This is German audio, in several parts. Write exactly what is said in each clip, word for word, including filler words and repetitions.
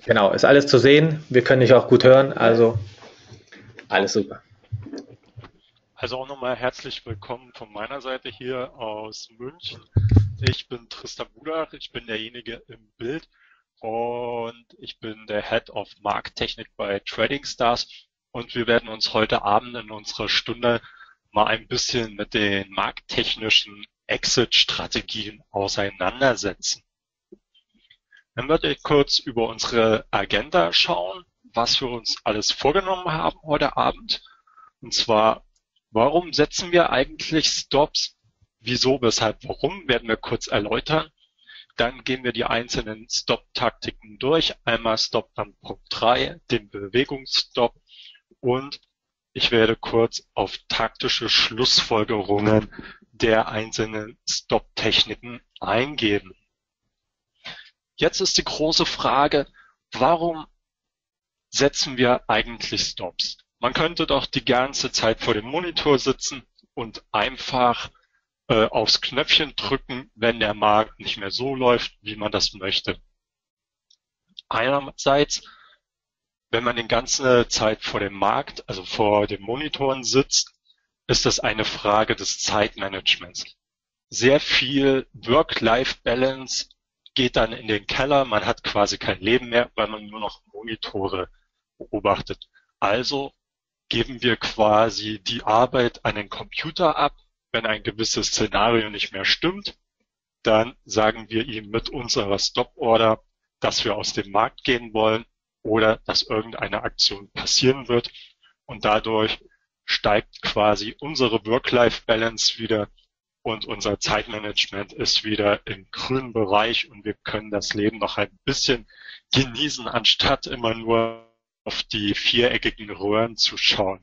Genau, ist alles zu sehen. Wir können dich auch gut hören, also alles super. Also auch nochmal herzlich willkommen von meiner Seite hier aus München. Ich bin Tristan Budach, ich bin derjenige im Bild und ich bin der Head of Markttechnik bei Trading Stars und wir werden uns heute Abend in unserer Stunde mal ein bisschen mit den markttechnischen Exit-Strategien auseinandersetzen. Dann würde ich kurz über unsere Agenda schauen, was wir uns alles vorgenommen haben heute Abend. Und zwar, warum setzen wir eigentlich Stops? Wieso, weshalb, warum, werden wir kurz erläutern. Dann gehen wir die einzelnen Stop-Taktiken durch. Einmal Stop an Punkt drei, den Bewegungsstop. Und ich werde kurz auf taktische Schlussfolgerungen der einzelnen Stop-Techniken eingehen. Jetzt ist die große Frage, warum setzen wir eigentlich Stops? Man könnte doch die ganze Zeit vor dem Monitor sitzen und einfach äh, aufs Knöpfchen drücken, wenn der Markt nicht mehr so läuft, wie man das möchte. Einerseits, wenn man die ganze Zeit vor dem Markt, also vor den Monitoren sitzt, ist das eine Frage des Zeitmanagements. Sehr viel Work-Life-Balance geht dann in den Keller, man hat quasi kein Leben mehr, weil man nur noch Monitore beobachtet. Also geben wir quasi die Arbeit an den Computer ab. Wenn ein gewisses Szenario nicht mehr stimmt, dann sagen wir ihm mit unserer Stop-Order, dass wir aus dem Markt gehen wollen oder dass irgendeine Aktion passieren wird. Und dadurch steigt quasi unsere Work-Life-Balance wieder und unser Zeitmanagement ist wieder im grünen Bereich und wir können das Leben noch ein bisschen genießen, anstatt immer nur auf die viereckigen Röhren zu schauen.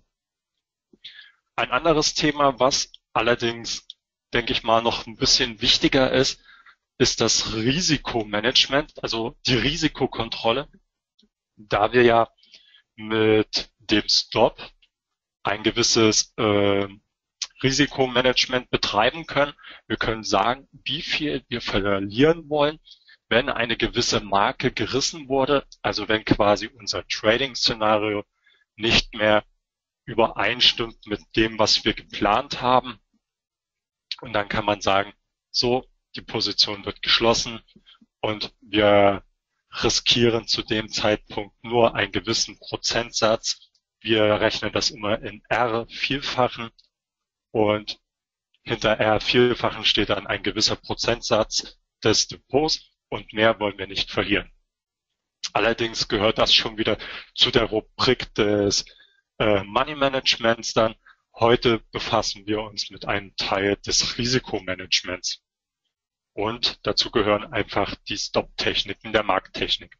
Ein anderes Thema, was allerdings, denke ich mal, noch ein bisschen wichtiger ist, ist das Risikomanagement, also die Risikokontrolle. Da wir ja mit dem Stop ein gewisses äh, Risikomanagement betreiben können. Wir können sagen, wie viel wir verlieren wollen, wenn eine gewisse Marke gerissen wurde, also wenn quasi unser Trading-Szenario nicht mehr übereinstimmt mit dem, was wir geplant haben. Und dann kann man sagen, so, die Position wird geschlossen und wir riskieren zu dem Zeitpunkt nur einen gewissen Prozentsatz. Wir rechnen das immer in R-Vielfachen und hinter R-Vielfachen steht dann ein gewisser Prozentsatz des Depots und mehr wollen wir nicht verlieren. Allerdings gehört das schon wieder zu der Rubrik des äh, Money Managements dann. Heute befassen wir uns mit einem Teil des Risikomanagements. Und dazu gehören einfach die Stop-Techniken der Markttechnik.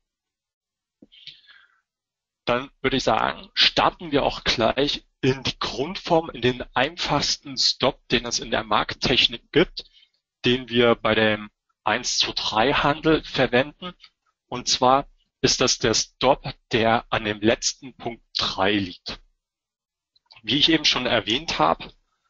Dann würde ich sagen, starten wir auch gleich in die Grundform, in den einfachsten Stop, den es in der Markttechnik gibt, den wir bei dem eins zu drei Handel verwenden. Und zwar ist das der Stop, der an dem letzten Punkt drei liegt. Wie ich eben schon erwähnt habe,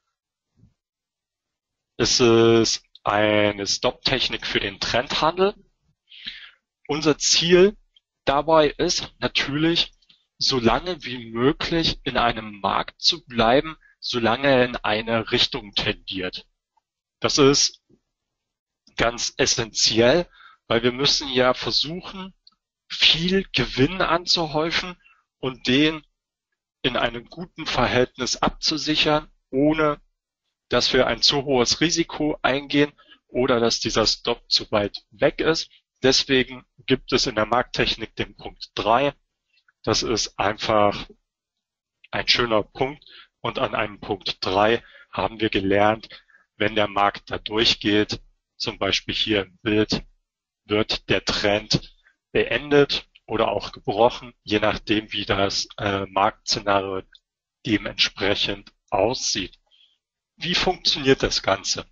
ist es eine Stop-Technik für den Trendhandel. Unser Ziel dabei ist natürlich, so lange wie möglich in einem Markt zu bleiben, solange er in eine Richtung tendiert. Das ist ganz essentiell, weil wir müssen ja versuchen, viel Gewinn anzuhäufen und den in einem guten Verhältnis abzusichern, ohne dass wir ein zu hohes Risiko eingehen oder dass dieser Stop zu weit weg ist. Deswegen gibt es in der Markttechnik den Punkt drei. Das ist einfach ein schöner Punkt. Und an einem Punkt drei haben wir gelernt, wenn der Markt da durchgeht, zum Beispiel hier im Bild, wird der Trend beendet oder auch gebrochen, je nachdem, wie das äh, Marktszenario dementsprechend aussieht. Wie funktioniert das Ganze?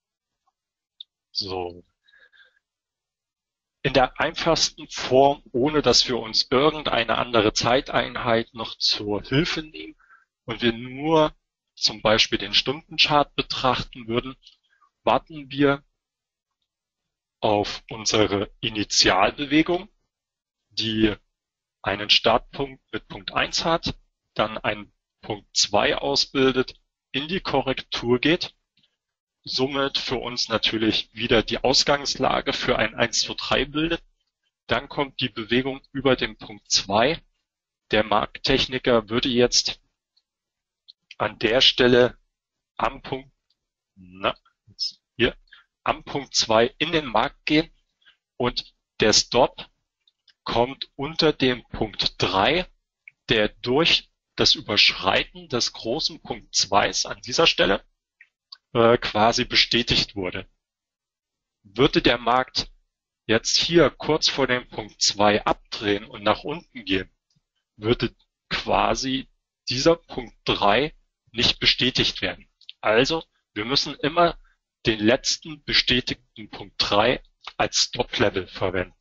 So. In der einfachsten Form, ohne dass wir uns irgendeine andere Zeiteinheit noch zur Hilfe nehmen und wir nur zum Beispiel den Stundenchart betrachten würden, warten wir auf unsere Initialbewegung, die einen Startpunkt mit Punkt eins hat, dann einen Punkt zwei ausbildet, in die Korrektur geht, somit für uns natürlich wieder die Ausgangslage für ein eins zwei drei bildet. Dann kommt die Bewegung über den Punkt zwei. Der Markttechniker würde jetzt an der Stelle am Punkt, na, hier, am Punkt zwei in den Markt gehen und der Stop kommt unter dem Punkt drei, der durch das Überschreiten des großen Punkt zwei an dieser Stelle äh, quasi bestätigt wurde. Würde der Markt jetzt hier kurz vor dem Punkt zwei abdrehen und nach unten gehen, würde quasi dieser Punkt drei nicht bestätigt werden. Also, wir müssen immer den letzten bestätigten Punkt drei als Stop-Level verwenden.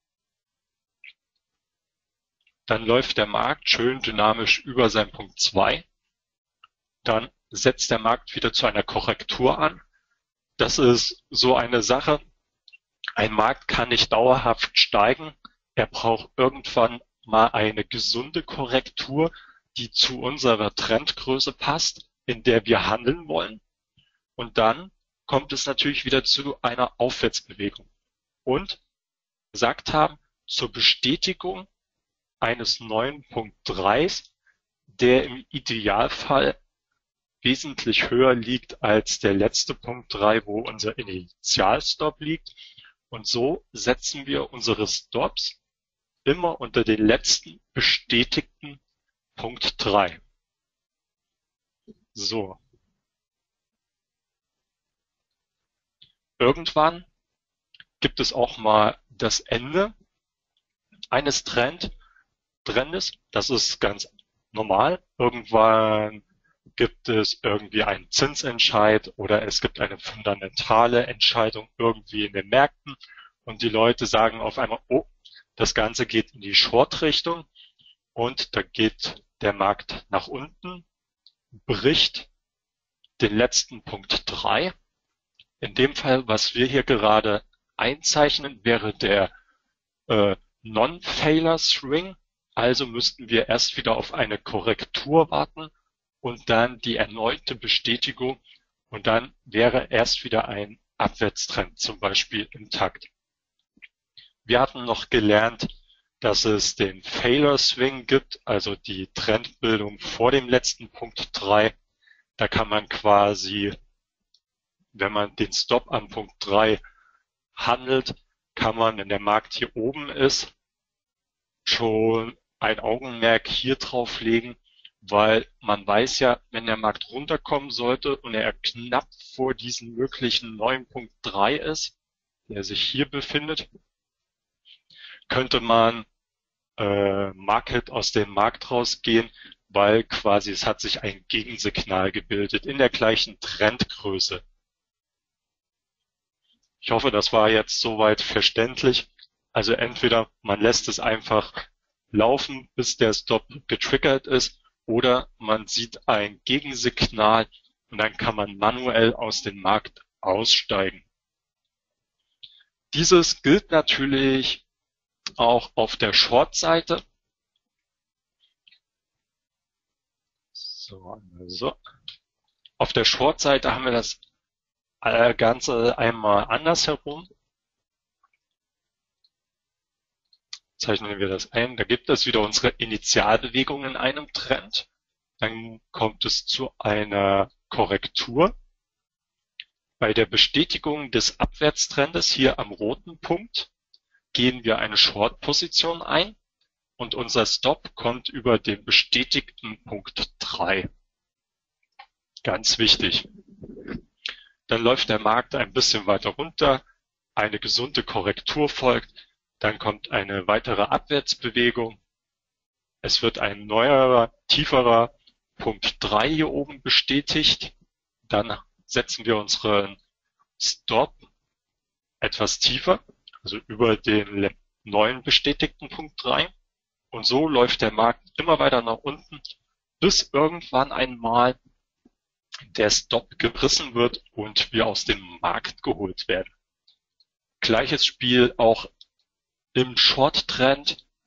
Dann läuft der Markt schön dynamisch über seinen Punkt zwei. Dann setzt der Markt wieder zu einer Korrektur an. Das ist so eine Sache. Ein Markt kann nicht dauerhaft steigen. Er braucht irgendwann mal eine gesunde Korrektur, die zu unserer Trendgröße passt, in der wir handeln wollen. Und dann kommt es natürlich wieder zu einer Aufwärtsbewegung. Und gesagt haben, zur Bestätigung eines neuen Punkt drei, der im Idealfall wesentlich höher liegt als der letzte Punkt drei, wo unser Initialstop liegt. Und so setzen wir unsere Stops immer unter den letzten bestätigten Punkt drei. So. Irgendwann gibt es auch mal das Ende eines Trend, Trendes. Das ist ganz normal. Irgendwann gibt es irgendwie einen Zinsentscheid oder es gibt eine fundamentale Entscheidung irgendwie in den Märkten und die Leute sagen auf einmal, oh, das Ganze geht in die Short-Richtung und da geht der Markt nach unten, bricht den letzten Punkt drei. In dem Fall, was wir hier gerade einzeichnen, wäre der äh, Non-Failure Swing. Also müssten wir erst wieder auf eine Korrektur warten und dann die erneute Bestätigung und dann wäre erst wieder ein Abwärtstrend zum Beispiel im Takt. Wir hatten noch gelernt, dass es den Failure Swing gibt, also die Trendbildung vor dem letzten Punkt drei. Da kann man quasi, wenn man den Stop an Punkt drei handelt, kann man, wenn der Markt hier oben ist, schon ein Augenmerk hier drauf legen, weil man weiß ja, wenn der Markt runterkommen sollte und er knapp vor diesem möglichen neuen Punkt drei ist, der sich hier befindet, könnte man äh, Market aus dem Markt rausgehen, weil quasi es hat sich ein Gegensignal gebildet in der gleichen Trendgröße. Ich hoffe, das war jetzt soweit verständlich. Also entweder man lässt es einfach laufen, bis der Stop getriggert ist, oder man sieht ein Gegensignal und dann kann man manuell aus dem Markt aussteigen. Dieses gilt natürlich auch auf der Short-Seite. So, also. Auf der Short-Seite haben wir das Ganze einmal andersherum. Zeichnen wir das ein. Da gibt es wieder unsere Initialbewegung in einem Trend. Dann kommt es zu einer Korrektur. Bei der Bestätigung des Abwärtstrendes hier am roten Punkt gehen wir eine Short-Position ein und unser Stop kommt über den bestätigten Punkt drei. Ganz wichtig. Dann läuft der Markt ein bisschen weiter runter, eine gesunde Korrektur folgt, dann kommt eine weitere Abwärtsbewegung. Es wird ein neuer, tieferer Punkt drei hier oben bestätigt. Dann setzen wir unseren Stop etwas tiefer, also über den neuen bestätigten Punkt drei. Und so läuft der Markt immer weiter nach unten, bis irgendwann einmal der Stop gerissen wird und wir aus dem Markt geholt werden. Gleiches Spiel auch im Short-Trend.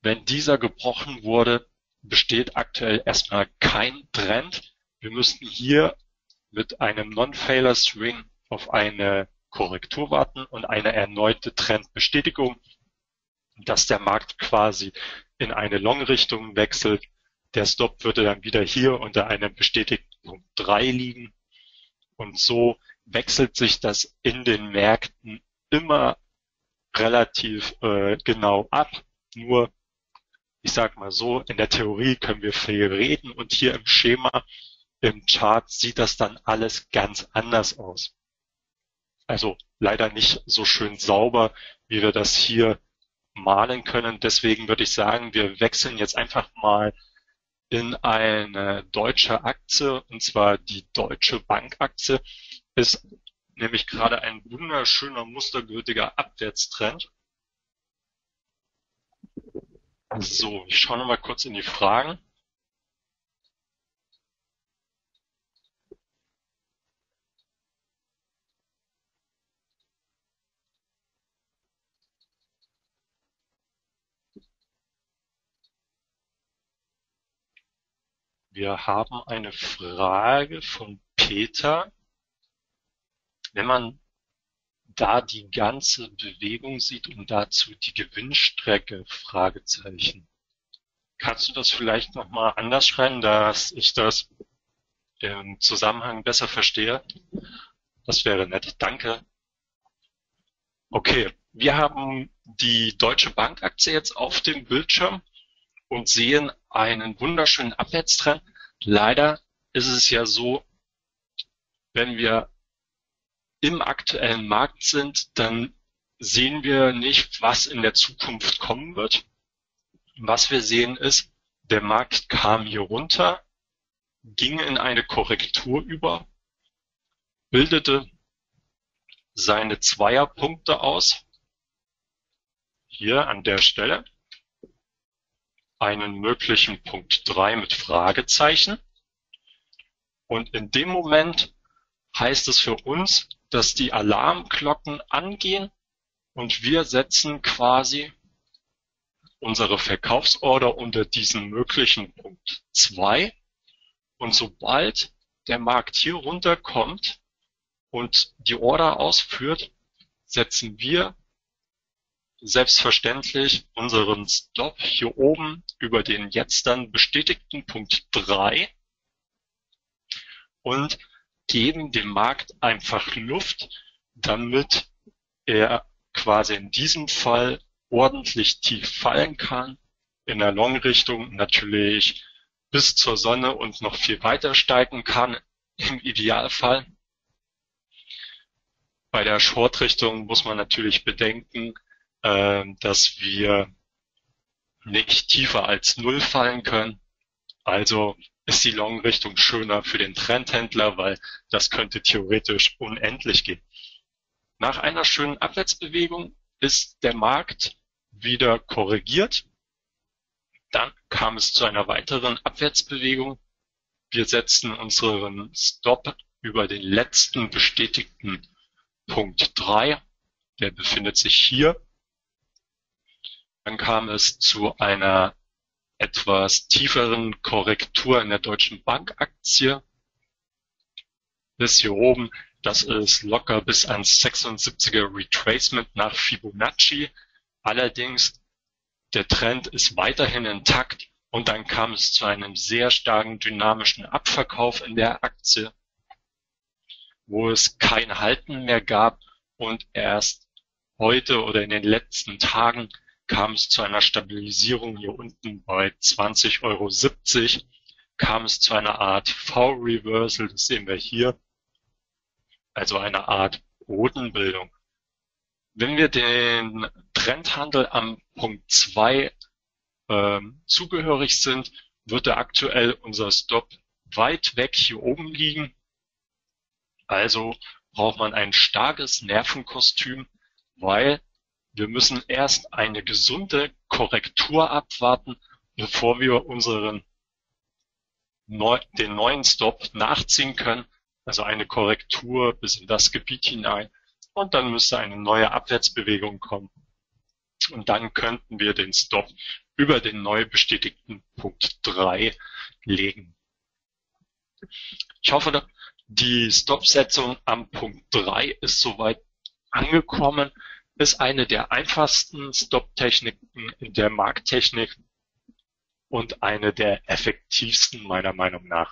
Wenn dieser gebrochen wurde, besteht aktuell erstmal kein Trend. Wir müssten hier mit einem Non-Failure String auf eine Korrektur warten und eine erneute Trendbestätigung, dass der Markt quasi in eine Long-Richtung wechselt. Der Stop würde dann wieder hier unter einem bestätigten Punkt drei liegen. Und so wechselt sich das in den Märkten immer relativ äh, genau ab. Nur, ich sag mal so, in der Theorie können wir viel reden und hier im Schema, im Chart sieht das dann alles ganz anders aus. Also leider nicht so schön sauber, wie wir das hier malen können. Deswegen würde ich sagen, wir wechseln jetzt einfach mal in eine deutsche Aktie, und zwar die Deutsche Bank Aktie. Ist nämlich gerade ein wunderschöner, mustergültiger Abwärtstrend. So, ich schaue noch mal kurz in die Fragen. Wir haben eine Frage von Peter. Wenn man da die ganze Bewegung sieht und dazu die Gewinnstrecke, Fragezeichen. Kannst du das vielleicht nochmal anders schreiben, dass ich das im Zusammenhang besser verstehe? Das wäre nett. Danke. Okay, wir haben die Deutsche Bank Aktie jetzt auf dem Bildschirm und sehen einen wunderschönen Abwärtstrend. Leider ist es ja so, wenn wir im aktuellen Markt sind, dann sehen wir nicht, was in der Zukunft kommen wird. Was wir sehen ist, der Markt kam hier runter, ging in eine Korrektur über, bildete seine Zweierpunkte aus, hier an der Stelle, einen möglichen Punkt drei mit Fragezeichen. Und in dem Moment heißt es für uns, dass die Alarmglocken angehen und wir setzen quasi unsere Verkaufsorder unter diesen möglichen Punkt zwei. Und sobald der Markt hier runterkommt und die Order ausführt, setzen wir selbstverständlich unseren Stop hier oben über den jetzt dann bestätigten Punkt drei und geben dem Markt einfach Luft, damit er quasi in diesem Fall ordentlich tief fallen kann, in der Long-Richtung natürlich bis zur Sonne und noch viel weiter steigen kann, im Idealfall. Bei der Short-Richtung muss man natürlich bedenken, äh, dass wir nicht tiefer als null fallen können. Also ist die Long-Richtung schöner für den Trendhändler, weil das könnte theoretisch unendlich gehen. Nach einer schönen Abwärtsbewegung ist der Markt wieder korrigiert. Dann kam es zu einer weiteren Abwärtsbewegung. Wir setzen unseren Stop über den letzten bestätigten Punkt drei. Der befindet sich hier. Dann kam es zu einer etwas tieferen Korrektur in der Deutschen Bank Aktie. Bis hier oben, das ist locker bis ans sechsundsiebziger Retracement nach Fibonacci. Allerdings, der Trend ist weiterhin intakt und dann kam es zu einem sehr starken dynamischen Abverkauf in der Aktie, wo es kein Halten mehr gab und erst heute oder in den letzten Tagen kam es zu einer Stabilisierung hier unten bei zwanzig Euro siebzig, kam es zu einer Art V-Reversal, das sehen wir hier, also eine Art Bodenbildung. Wenn wir den Trendhandel am Punkt zwei äh, zugehörig sind, wird er aktuell unser Stop weit weg hier oben liegen. Also braucht man ein starkes Nervenkostüm, weil wir müssen erst eine gesunde Korrektur abwarten, bevor wir unseren neu, den neuen Stop nachziehen können. Also eine Korrektur bis in das Gebiet hinein. Und dann müsste eine neue Abwärtsbewegung kommen. Und dann könnten wir den Stop über den neu bestätigten Punkt drei legen. Ich hoffe, die Stop-Setzung am Punkt drei ist soweit angekommen, ist eine der einfachsten Stop-Techniken in der Markttechnik und eine der effektivsten meiner Meinung nach.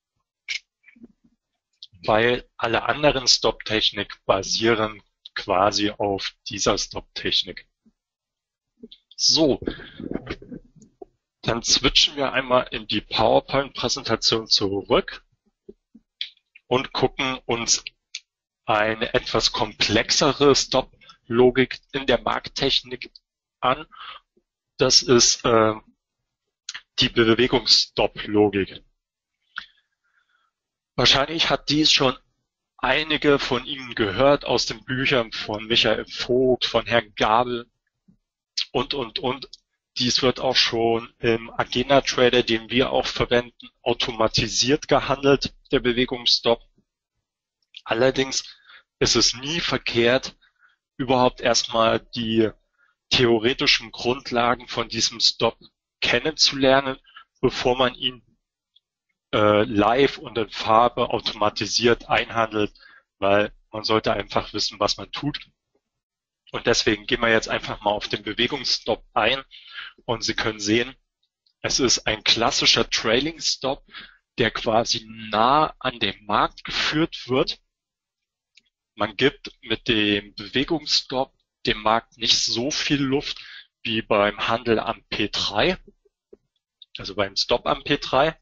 Weil alle anderen Stop-Technik basieren quasi auf dieser Stop-Technik. So, dann switchen wir einmal in die PowerPoint-Präsentation zurück und gucken uns eine etwas komplexere Stop-Logik in der Markttechnik an. Das ist äh, die Bewegungsstop-Logik. Wahrscheinlich hat dies schon einige von Ihnen gehört aus den Büchern von Michael Vogt, von Herrn Gabel und, und, und. Dies wird auch schon im Agena Trader, den wir auch verwenden, automatisiert gehandelt, der Bewegungsstop. Allerdings ist es nie verkehrt, überhaupt erstmal die theoretischen Grundlagen von diesem Stop kennenzulernen, bevor man ihn äh, live und in Farbe automatisiert einhandelt, weil man sollte einfach wissen, was man tut. Und deswegen gehen wir jetzt einfach mal auf den Bewegungsstop ein und Sie können sehen, es ist ein klassischer Trailing Stop, der quasi nah an dem Markt geführt wird. Man gibt mit dem Bewegungsstop dem Markt nicht so viel Luft wie beim Handel am P drei, also beim Stop am P drei.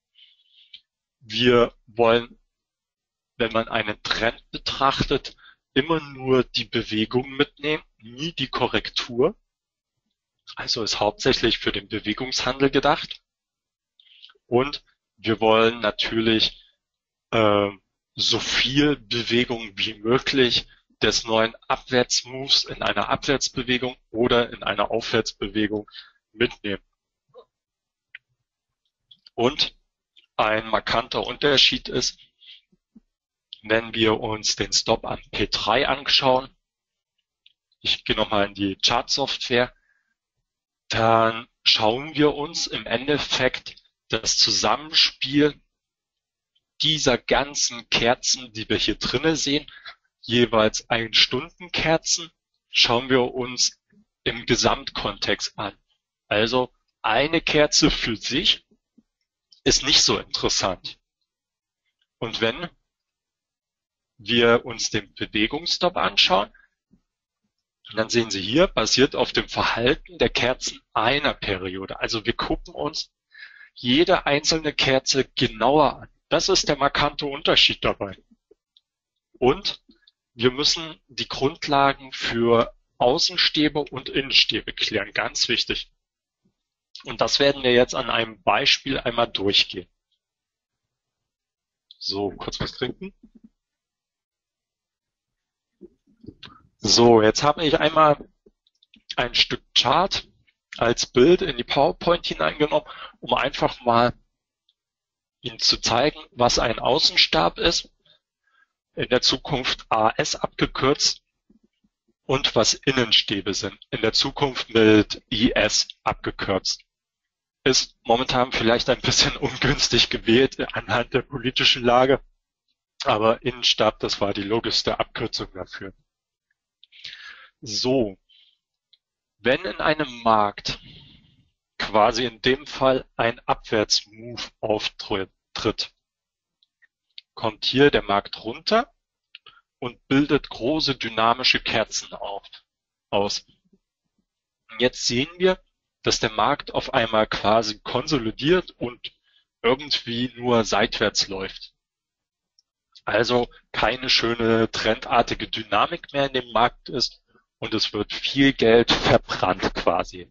Wir wollen, wenn man einen Trend betrachtet, immer nur die Bewegung mitnehmen, nie die Korrektur. Also ist hauptsächlich für den Bewegungshandel gedacht. Und wir wollen natürlich äh, so viel Bewegung wie möglich des neuen Abwärtsmoves in einer Abwärtsbewegung oder in einer Aufwärtsbewegung mitnehmen. Und ein markanter Unterschied ist, wenn wir uns den Stop am P drei anschauen, ich gehe nochmal in die Chartsoftware, dann schauen wir uns im Endeffekt das Zusammenspiel dieser ganzen Kerzen, die wir hier drinnen sehen, jeweils ein-Stunden-Kerzen, schauen wir uns im Gesamtkontext an. Also eine Kerze für sich ist nicht so interessant. Und wenn wir uns den Bewegungsstop anschauen, dann sehen Sie hier, basiert auf dem Verhalten der Kerzen einer Periode. Also wir gucken uns jede einzelne Kerze genauer an. Das ist der markante Unterschied dabei. Und wir müssen die Grundlagen für Außenstäbe und Innenstäbe klären. Ganz wichtig. Und das werden wir jetzt an einem Beispiel einmal durchgehen. So, kurz was trinken. So, jetzt habe ich einmal ein Stück Chart als Bild in die PowerPoint hineingenommen, um einfach mal Ihnen zu zeigen, was ein Außenstab ist, in der Zukunft A S abgekürzt, und was Innenstäbe sind, in der Zukunft mit I S abgekürzt. Ist momentan vielleicht ein bisschen ungünstig gewählt anhand der politischen Lage, aber Innenstab, das war die logischste Abkürzung dafür. So, wenn in einem Markt quasi in dem Fall ein Abwärtsmove auftritt, kommt hier der Markt runter und bildet große dynamische Kerzen auf, aus. Jetzt sehen wir, dass der Markt auf einmal quasi konsolidiert und irgendwie nur seitwärts läuft. Also keine schöne trendartige Dynamik mehr in dem Markt ist und es wird viel Geld verbrannt quasi.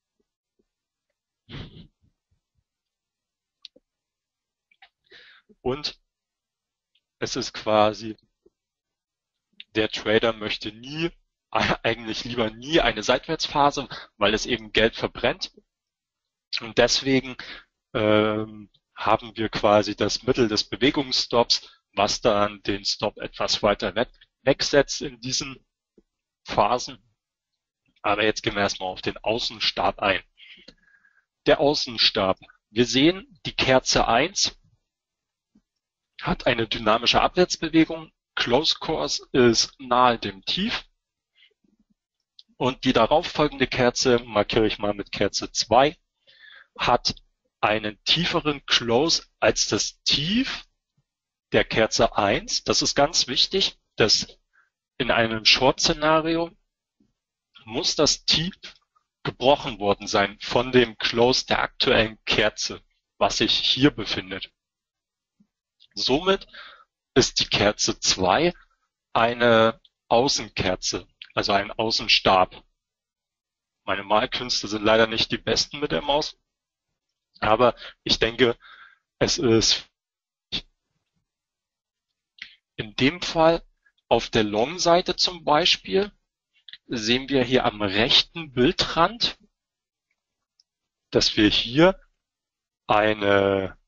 Und es ist quasi, der Trader möchte nie, eigentlich lieber nie eine Seitwärtsphase, weil es eben Geld verbrennt. Und deswegen ähm, haben wir quasi das Mittel des Bewegungsstops, was dann den Stop etwas weiter weg, wegsetzt in diesen Phasen. Aber jetzt gehen wir erstmal auf den Außenstab ein. der Außenstab. Wir sehen, die Kerze eins hat eine dynamische Abwärtsbewegung. Close Course ist nahe dem Tief. Und die darauffolgende Kerze, markiere ich mal mit Kerze zwei, hat einen tieferen Close als das Tief der Kerze eins. Das ist ganz wichtig, dass in einem Short-Szenario muss das Tief gebrochen worden sein von dem Close der aktuellen Kerze, was sich hier befindet. Somit ist die Kerze zwei eine Außenkerze, also ein Außenstab. Meine Malkünste sind leider nicht die besten mit der Maus, aber ich denke, es ist in dem Fall auf der Long-Seite zum Beispiel sehen wir hier am rechten Bildrand, dass wir hier eine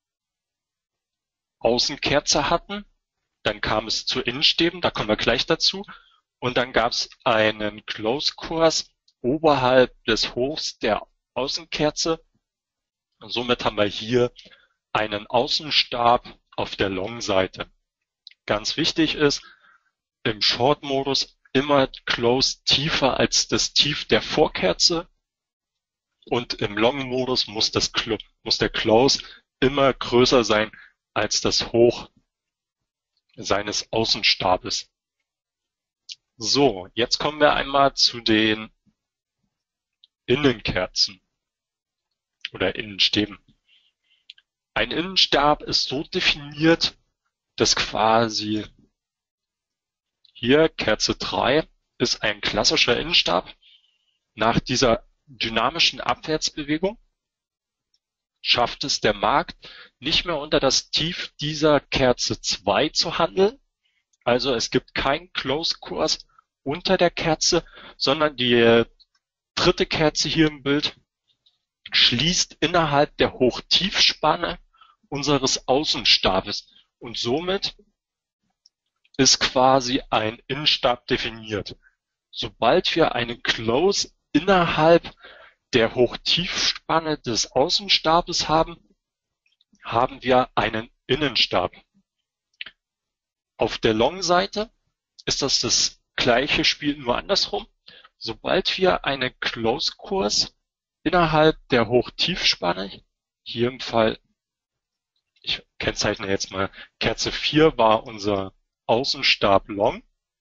Außenkerze hatten. Dann kam es zu Innenstäben, da kommen wir gleich dazu. Und dann gab es einen Close-Kurs oberhalb des Hochs der Außenkerze. Und somit haben wir hier einen Außenstab auf der Long-Seite. Ganz wichtig ist, im Short-Modus immer Close tiefer als das Tief der Vorkerze. Und im Long-Modus muss, das, muss der Close immer größer sein als das Hoch seines Außenstabes. So, jetzt kommen wir einmal zu den Innenkerzen oder Innenstäben. Ein Innenstab ist so definiert, dass quasi hier Kerze drei ist ein klassischer Innenstab. Nach dieser dynamischen Abwärtsbewegung schafft es der Markt nicht mehr unter das Tief dieser Kerze zwei zu handeln. Also es gibt keinen Close-Kurs unter der Kerze, sondern die dritte Kerze hier im Bild schließt innerhalb der Hoch-Tief-Spanne unseres Außenstabes und somit ist quasi ein Innenstab definiert. Sobald wir einen Close innerhalb der Hoch-Tief-Spanne des Außenstabes haben, haben wir einen Innenstab. Auf der Long-Seite ist das das gleiche Spiel, nur andersrum. Sobald wir einen Close-Kurs innerhalb der Hoch-Tief-Spanne, hier im Fall, ich kennzeichne jetzt mal, Kerze vier war unser Außenstab Long.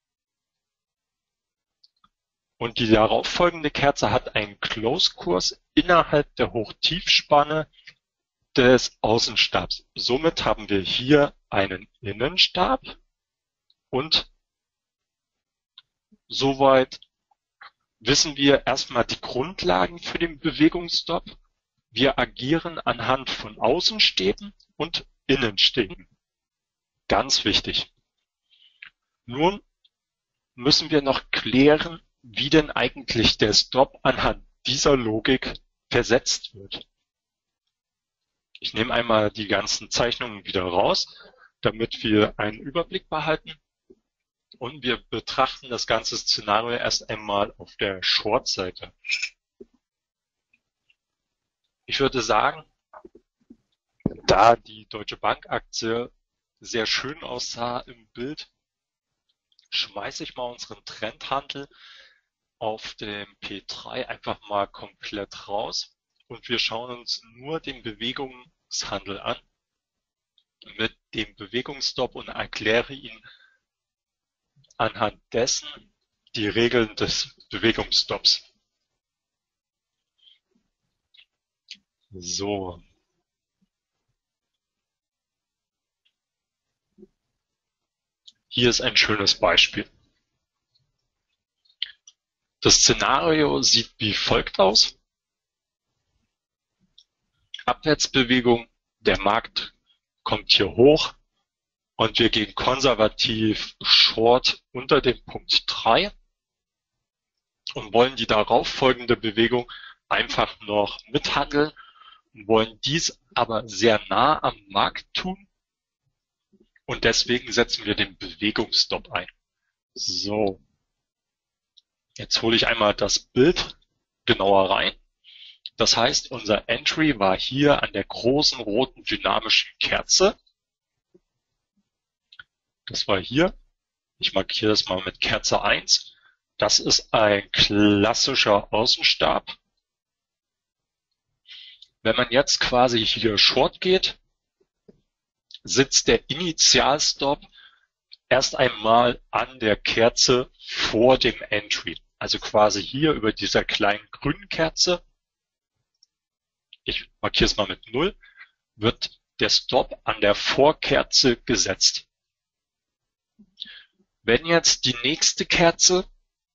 Und die darauffolgende Kerze hat einen Close-Kurs innerhalb der Hoch-Tief-Spanne des Außenstabs. Somit haben wir hier einen Innenstab und soweit wissen wir erstmal die Grundlagen für den Bewegungsstop. Wir agieren anhand von Außenstäben und Innenstäben. Ganz wichtig. Nun müssen wir noch klären, wie denn eigentlich der Stop anhand dieser Logik versetzt wird. Ich nehme einmal die ganzen Zeichnungen wieder raus, damit wir einen Überblick behalten. Und wir betrachten das ganze Szenario erst einmal auf der Short-Seite. Ich würde sagen, da die Deutsche Bank-Aktie sehr schön aussah im Bild, schmeiße ich mal unseren Trendhandel auf dem P drei einfach mal komplett raus und wir schauen uns nur den Bewegungshandel an mit dem Bewegungsstop und erkläre ihn anhand dessen die Regeln des Bewegungsstops. So. Hier ist ein schönes Beispiel. Das Szenario sieht wie folgt aus. Abwärtsbewegung, der Markt kommt hier hoch und wir gehen konservativ short unter dem Punkt drei und wollen die darauf folgende Bewegung einfach noch mithandeln und wollen dies aber sehr nah am Markt tun und deswegen setzen wir den Bewegungsstop ein. So. Jetzt hole ich einmal das Bild genauer rein. Das heißt, unser Entry war hier an der großen roten dynamischen Kerze. Das war hier. Ich markiere das mal mit Kerze eins. Das ist ein klassischer Außenstab. Wenn man jetzt quasi hier Short geht, sitzt der Initialstop erst einmal an der Kerze vor dem Entry. Also quasi hier über dieser kleinen grünen Kerze, ich markiere es mal mit null, wird der Stop an der Vorkerze gesetzt. Wenn jetzt die nächste Kerze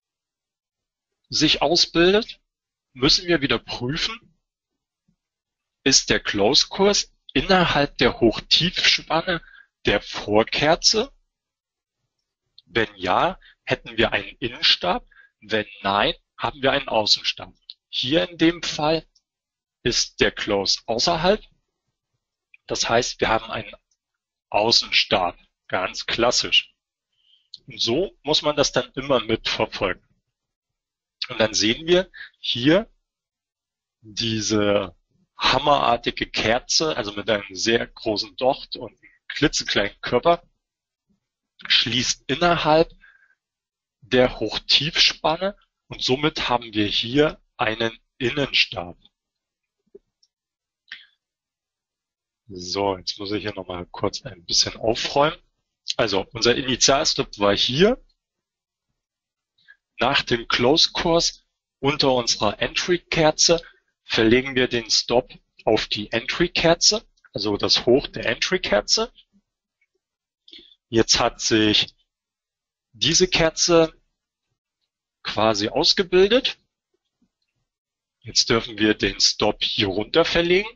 sich ausbildet, müssen wir wieder prüfen, ist der Close-Kurs innerhalb der Hochtiefspanne der Vorkerze? Wenn ja, hätten wir einen Innenstab. Wenn nein, haben wir einen Außenstab. Hier in dem Fall ist der Close außerhalb. Das heißt, wir haben einen Außenstab. Ganz klassisch. Und so muss man das dann immer mitverfolgen. Und dann sehen wir hier diese hammerartige Kerze, also mit einem sehr großen Docht und einem klitzekleinen Körper, schließt innerhalb der Hochtiefspanne und somit haben wir hier einen Innenstab. So, jetzt muss ich hier nochmal kurz ein bisschen aufräumen. Also unser Initialstop war hier. Nach dem Close-Kurs unter unserer Entry-Kerze verlegen wir den Stop auf die Entry-Kerze, also das Hoch der Entry-Kerze. Jetzt hat sich diese Kerze quasi ausgebildet. Jetzt dürfen wir den Stop hier runter verlegen.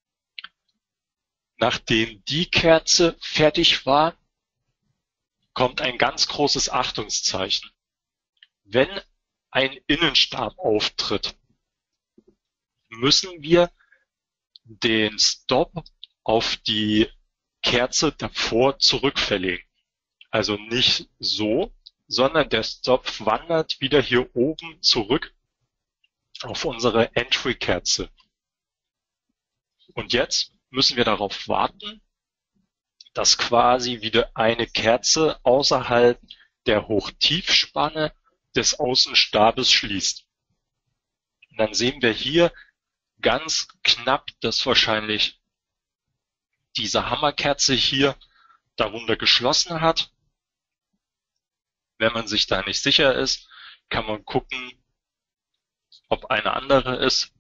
Nachdem die Kerze fertig war, kommt ein ganz großes Achtungszeichen. Wenn ein Innenstab auftritt, müssen wir den Stop auf die Kerze davor zurückverlegen. Also nicht so, sondern der Stop wandert wieder hier oben zurück auf unsere Entry-Kerze. Und jetzt müssen wir darauf warten, dass quasi wieder eine Kerze außerhalb der Hochtiefspanne des Außenstabes schließt. Und dann sehen wir hier ganz knapp, dass wahrscheinlich diese Hammerkerze hier darunter geschlossen hat. Wenn man sich da nicht sicher ist, kann man gucken, ob eine andere ist.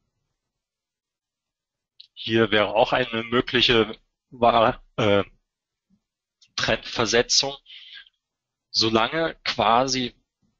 Hier wäre auch eine mögliche äh, Trendversetzung. Solange quasi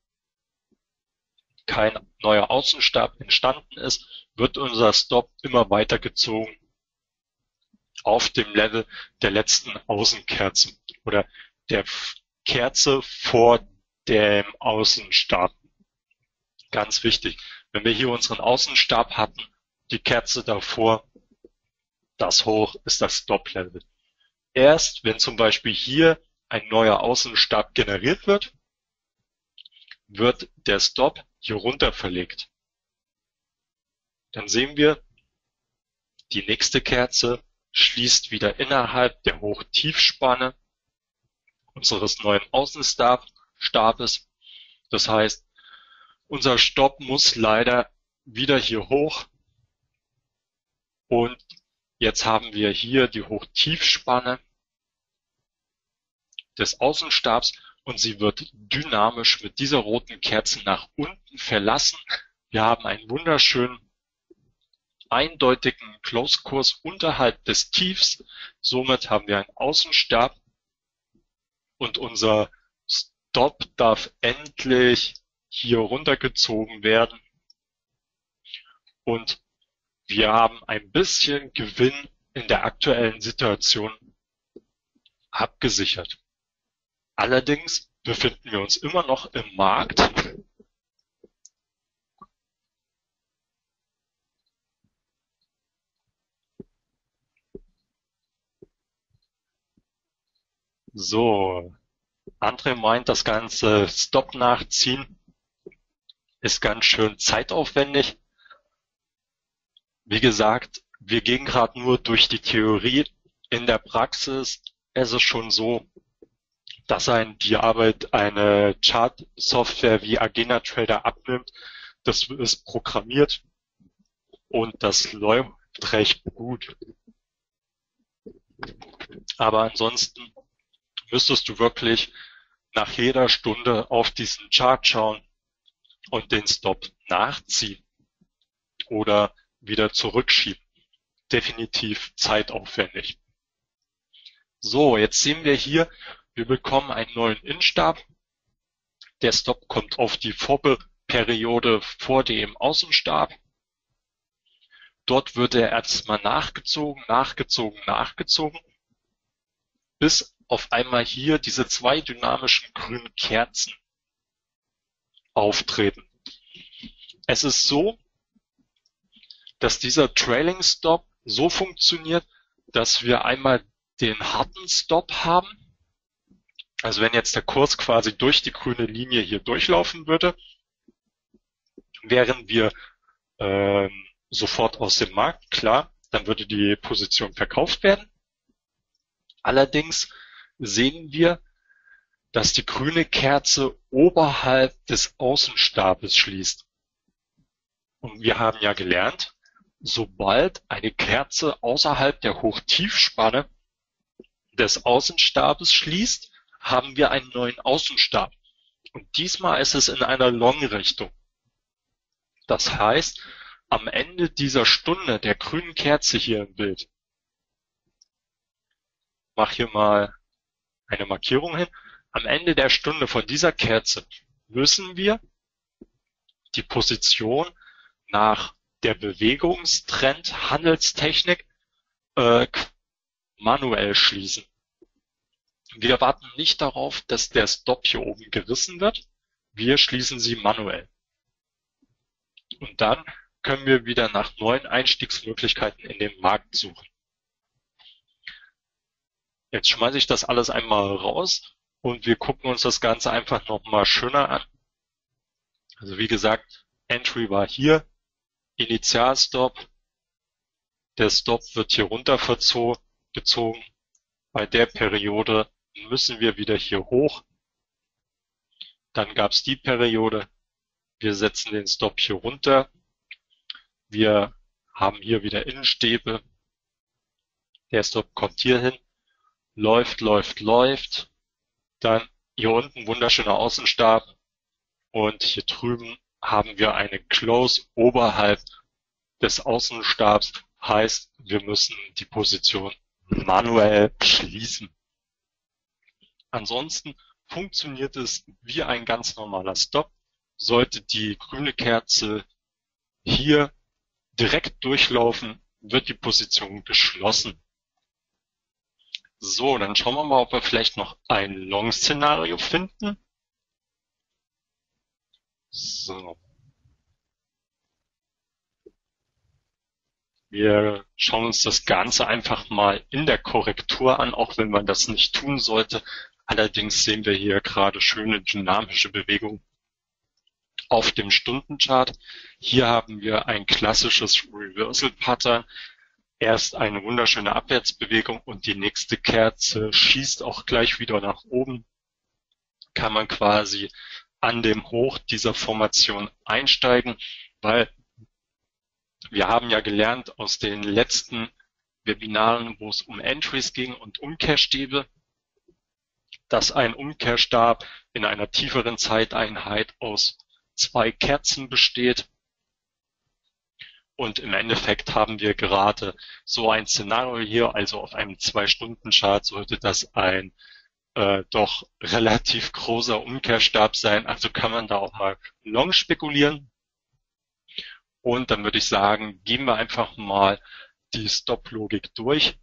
kein neuer Außenstab entstanden ist, wird unser Stop immer weiter gezogen auf dem Level der letzten Außenkerze oder der Kerze vor dem Außenstab. Ganz wichtig. Wenn wir hier unseren Außenstab hatten, die Kerze davor, das hoch ist das Stop-Level. Erst wenn zum Beispiel hier ein neuer Außenstab generiert wird, wird der Stop hier runter verlegt. Dann sehen wir, die nächste Kerze schließt wieder innerhalb der Hochtiefspanne unseres neuen Außenstabes. Das heißt, unser Stop muss leider wieder hier hoch und jetzt haben wir hier die Hochtiefspanne des Außenstabs und sie wird dynamisch mit dieser roten Kerze nach unten verlassen. Wir haben einen wunderschönen, eindeutigen Close-Kurs unterhalb des Tiefs. Somit haben wir einen Außenstab und unser Stop darf endlich hier runtergezogen werden. Und wir haben ein bisschen Gewinn in der aktuellen Situation abgesichert. Allerdings befinden wir uns immer noch im Markt. So, André meint, das ganze Stop nachziehen ist ganz schön zeitaufwendig. Wie gesagt, wir gehen gerade nur durch die Theorie. In der Praxis ist es schon so, dass ein die Arbeit eine Chart-Software wie Agena Trader abnimmt. Das ist programmiert und das läuft recht gut. Aber ansonsten müsstest du wirklich nach jeder Stunde auf diesen Chart schauen und den Stop nachziehen oder wieder zurückschieben. Definitiv zeitaufwendig. So, jetzt sehen wir hier, wir bekommen einen neuen In-Stab. Der Stop kommt auf die Vorperiode vor dem Außenstab. Dort wird er erstmal nachgezogen, nachgezogen, nachgezogen, bis auf einmal hier diese zwei dynamischen grünen Kerzen auftreten. Es ist so, dass dieser Trailing Stop so funktioniert, dass wir einmal den harten Stop haben. Also wenn jetzt der Kurs quasi durch die grüne Linie hier durchlaufen würde, wären wir äh, sofort aus dem Markt, klar, dann würde die Position verkauft werden. Allerdings sehen wir, dass die grüne Kerze oberhalb des Außenstabes schließt. Und wir haben ja gelernt, sobald eine Kerze außerhalb der Hochtiefspanne des Außenstabes schließt, haben wir einen neuen Außenstab. Und diesmal ist es in einer Long-Richtung. Das heißt, am Ende dieser Stunde der grünen Kerze hier im Bild, mach hier mal eine Markierung hin, am Ende der Stunde von dieser Kerze müssen wir die Position nach der Bewegungstrend Handelstechnik äh, manuell schließen. Wir warten nicht darauf, dass der Stop hier oben gerissen wird. Wir schließen sie manuell. Und dann können wir wieder nach neuen Einstiegsmöglichkeiten in den Markt suchen. Jetzt schmeiße ich das alles einmal raus und wir gucken uns das Ganze einfach nochmal schöner an. Also wie gesagt, Entry war hier, Initialstop. Der Stop wird hier runter gezogen. Bei der Periode müssen wir wieder hier hoch. Dann gab es die Periode. Wir setzen den Stop hier runter. Wir haben hier wieder Innenstäbe. Der Stop kommt hier hin. Läuft, läuft, läuft. Dann hier unten wunderschöner Außenstab. Und hier drüben haben wir eine Close oberhalb des Außenstabs. Heißt, wir müssen die Position manuell schließen. Ansonsten funktioniert es wie ein ganz normaler Stop. Sollte die grüne Kerze hier direkt durchlaufen, wird die Position geschlossen. So, dann schauen wir mal, ob wir vielleicht noch ein Long-Szenario finden. So. Wir schauen uns das Ganze einfach mal in der Korrektur an, auch wenn man das nicht tun sollte. Allerdings sehen wir hier gerade schöne dynamische Bewegung auf dem Stundenchart. Hier haben wir ein klassisches Reversal Pattern. Erst eine wunderschöne Abwärtsbewegung und die nächste Kerze schießt auch gleich wieder nach oben. Kann man quasi an dem Hoch dieser Formation einsteigen, weil wir haben ja gelernt aus den letzten Webinaren, wo es um Entries ging und Umkehrstäbe, dass ein Umkehrstab in einer tieferen Zeiteinheit aus zwei Kerzen besteht. Und im Endeffekt haben wir gerade so ein Szenario hier, also auf einem zwei-Stunden-Chart sollte das ein äh, doch relativ großer Umkehrstab sein. Also kann man da auch mal long spekulieren. Und dann würde ich sagen, gehen wir einfach mal die Stop-Logik durch.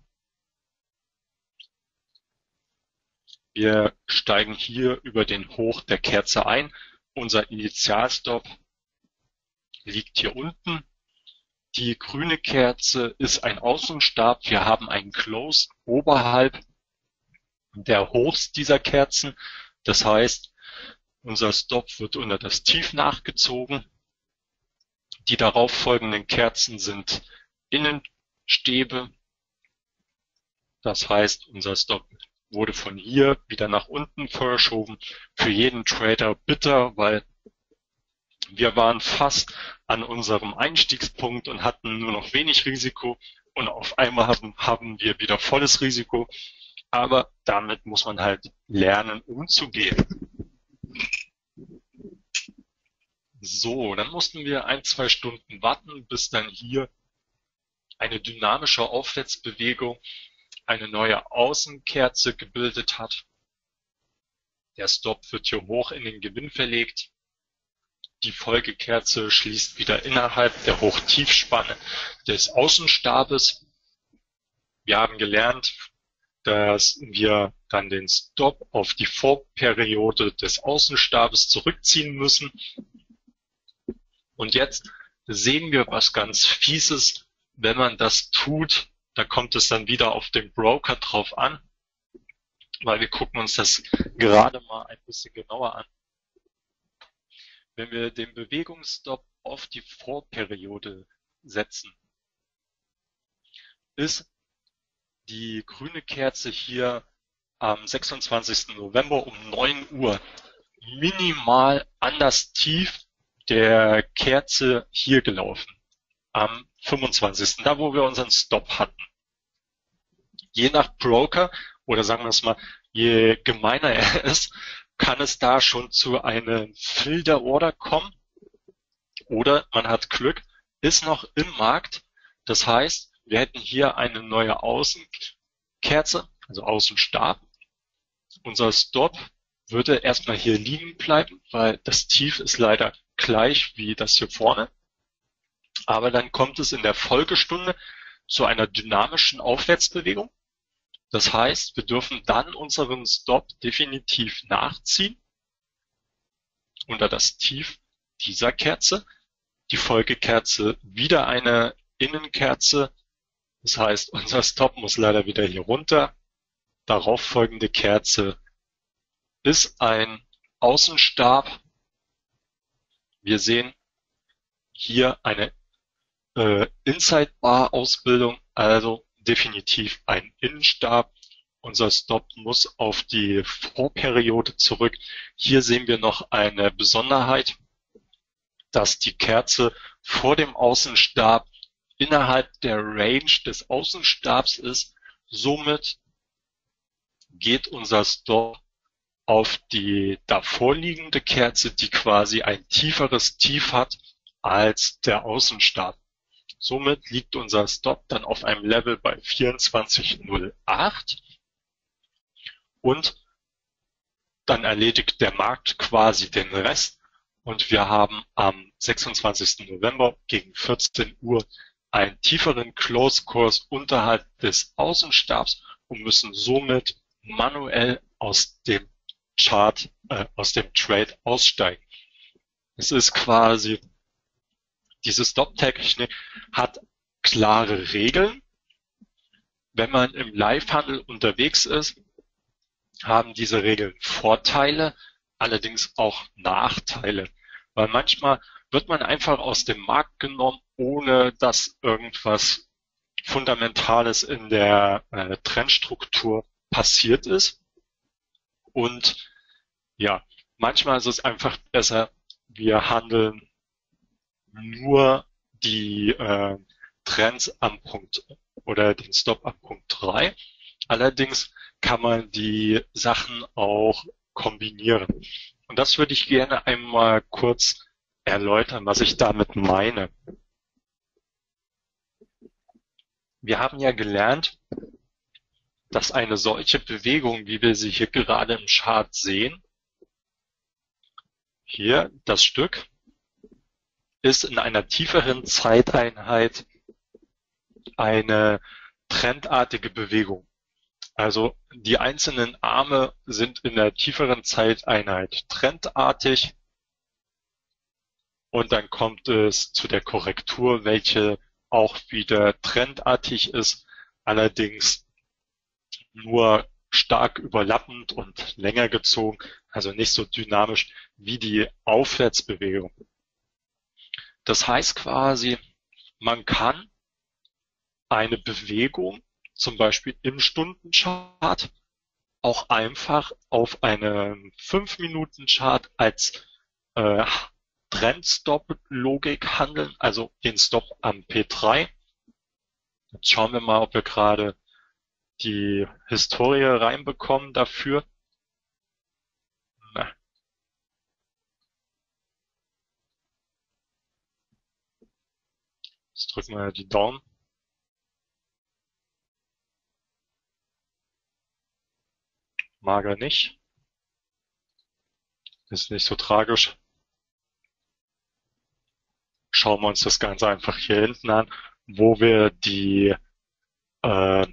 Wir steigen hier über den Hoch der Kerze ein. Unser Initialstop liegt hier unten. Die grüne Kerze ist ein Außenstab. Wir haben einen Close oberhalb der Hochs dieser Kerzen. Das heißt, unser Stop wird unter das Tief nachgezogen. Die darauf folgenden Kerzen sind Innenstäbe. Das heißt, unser Stop wurde von hier wieder nach unten verschoben. Für jeden Trader bitter, weil wir waren fast an unserem Einstiegspunkt und hatten nur noch wenig Risiko und auf einmal haben, haben wir wieder volles Risiko. Aber damit muss man halt lernen, umzugehen. So, dann mussten wir ein, zwei Stunden warten, bis dann hier eine dynamische Aufwärtsbewegung eine neue Außenkerze gebildet hat. Der Stop wird hier hoch in den Gewinn verlegt. Die Folgekerze schließt wieder innerhalb der Hochtiefspanne des Außenstabes. Wir haben gelernt, dass wir dann den Stop auf die Vorperiode des Außenstabes zurückziehen müssen. Und jetzt sehen wir was ganz Fieses. Wenn man das tut, da kommt es dann wieder auf den Broker drauf an, weil wir gucken uns das gerade mal ein bisschen genauer an. Wenn wir den Bewegungsstop auf die Vorperiode setzen, ist die grüne Kerze hier am sechsundzwanzigsten November um neun Uhr minimal an das Tief der Kerze hier gelaufen. Am fünfundzwanzigsten Da wo wir unseren Stop hatten. Je nach Broker, oder sagen wir es mal, je gemeiner er ist, kann es da schon zu einem Fill der Order kommen. Oder man hat Glück, ist noch im Markt. Das heißt, wir hätten hier eine neue Außenkerze, also Außenstab. Unser Stop würde erstmal hier liegen bleiben, weil das Tief ist leider gleich wie das hier vorne. Aber dann kommt es in der Folgestunde zu einer dynamischen Aufwärtsbewegung. Das heißt, wir dürfen dann unseren Stop definitiv nachziehen unter das Tief dieser Kerze. Die Folgekerze wieder eine Innenkerze. Das heißt, unser Stop muss leider wieder hier runter. Darauf folgende Kerze ist ein Außenstab. Wir sehen hier eine äh, Inside-Bar-Ausbildung, also definitiv ein Innenstab. Unser Stop muss auf die Vorperiode zurück. Hier sehen wir noch eine Besonderheit, dass die Kerze vor dem Außenstab innerhalb der Range des Außenstabs ist. Somit geht unser Stop auf die davorliegende Kerze, die quasi ein tieferes Tief hat als der Außenstab. Somit liegt unser Stop dann auf einem Level bei vierundzwanzig Komma null acht und dann erledigt der Markt quasi den Rest und wir haben am sechsundzwanzigsten November gegen vierzehn Uhr einen tieferen Close-Kurs unterhalb des Außenstabs und müssen somit manuell aus dem Chart, äh, aus dem Trade aussteigen. Es ist quasi, diese Stop-Technik hat klare Regeln. Wenn man im Live-Handel unterwegs ist, haben diese Regeln Vorteile, allerdings auch Nachteile. Weil manchmal wird man einfach aus dem Markt genommen, ohne dass irgendwas Fundamentales in der äh, Trendstruktur passiert ist. Und ja, manchmal ist es einfach besser, wir handeln nur die äh, Trends am Punkt oder den Stop am Punkt drei. Allerdings kann man die Sachen auch kombinieren. Und das würde ich gerne einmal kurz erläutern, was ich damit meine. Wir haben ja gelernt, dass eine solche Bewegung, wie wir sie hier gerade im Chart sehen, hier das Stück, ist in einer tieferen Zeiteinheit eine trendartige Bewegung. Also die einzelnen Arme sind in der tieferen Zeiteinheit trendartig und dann kommt es zu der Korrektur, welche auch wieder trendartig ist, allerdings nur stark überlappend und länger gezogen, also nicht so dynamisch wie die Aufwärtsbewegung. Das heißt quasi, man kann eine Bewegung, zum Beispiel im Stundenchart, auch einfach auf einen fünf Minuten Chart als äh, Trendstop-Logik handeln, also den Stop am P drei. Jetzt schauen wir mal, ob wir gerade die Historie reinbekommen dafür. Na. Jetzt drücken wir die Daumen. Mager nicht. Ist nicht so tragisch. Schauen wir uns das Ganze einfach hier hinten an, wo wir die äh,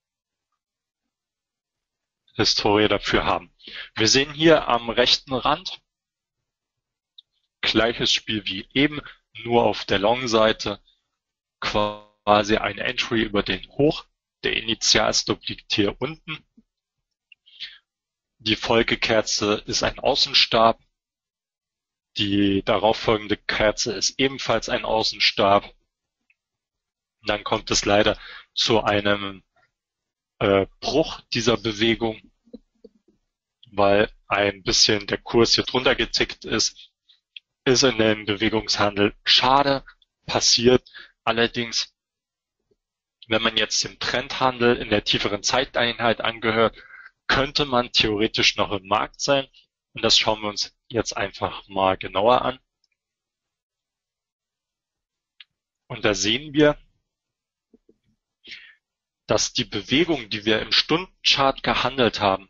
Historie dafür haben. Wir sehen hier am rechten Rand gleiches Spiel wie eben, nur auf der Long-Seite quasi ein Entry über den Hoch. Der Initialstop liegt hier unten. Die Folgekerze ist ein Außenstab. Die darauffolgende Kerze ist ebenfalls ein Außenstab. Dann kommt es leider zu einem äh, Bruch dieser Bewegung, weil ein bisschen der Kurs hier drunter getickt ist. Ist in dem Bewegungshandel schade, passiert. Allerdings, wenn man jetzt dem Trendhandel in der tieferen Zeiteinheit angehört, könnte man theoretisch noch im Markt sein. Und das schauen wir uns jetzt einfach mal genauer an. Und da sehen wir, dass die Bewegung, die wir im Stundenchart gehandelt haben,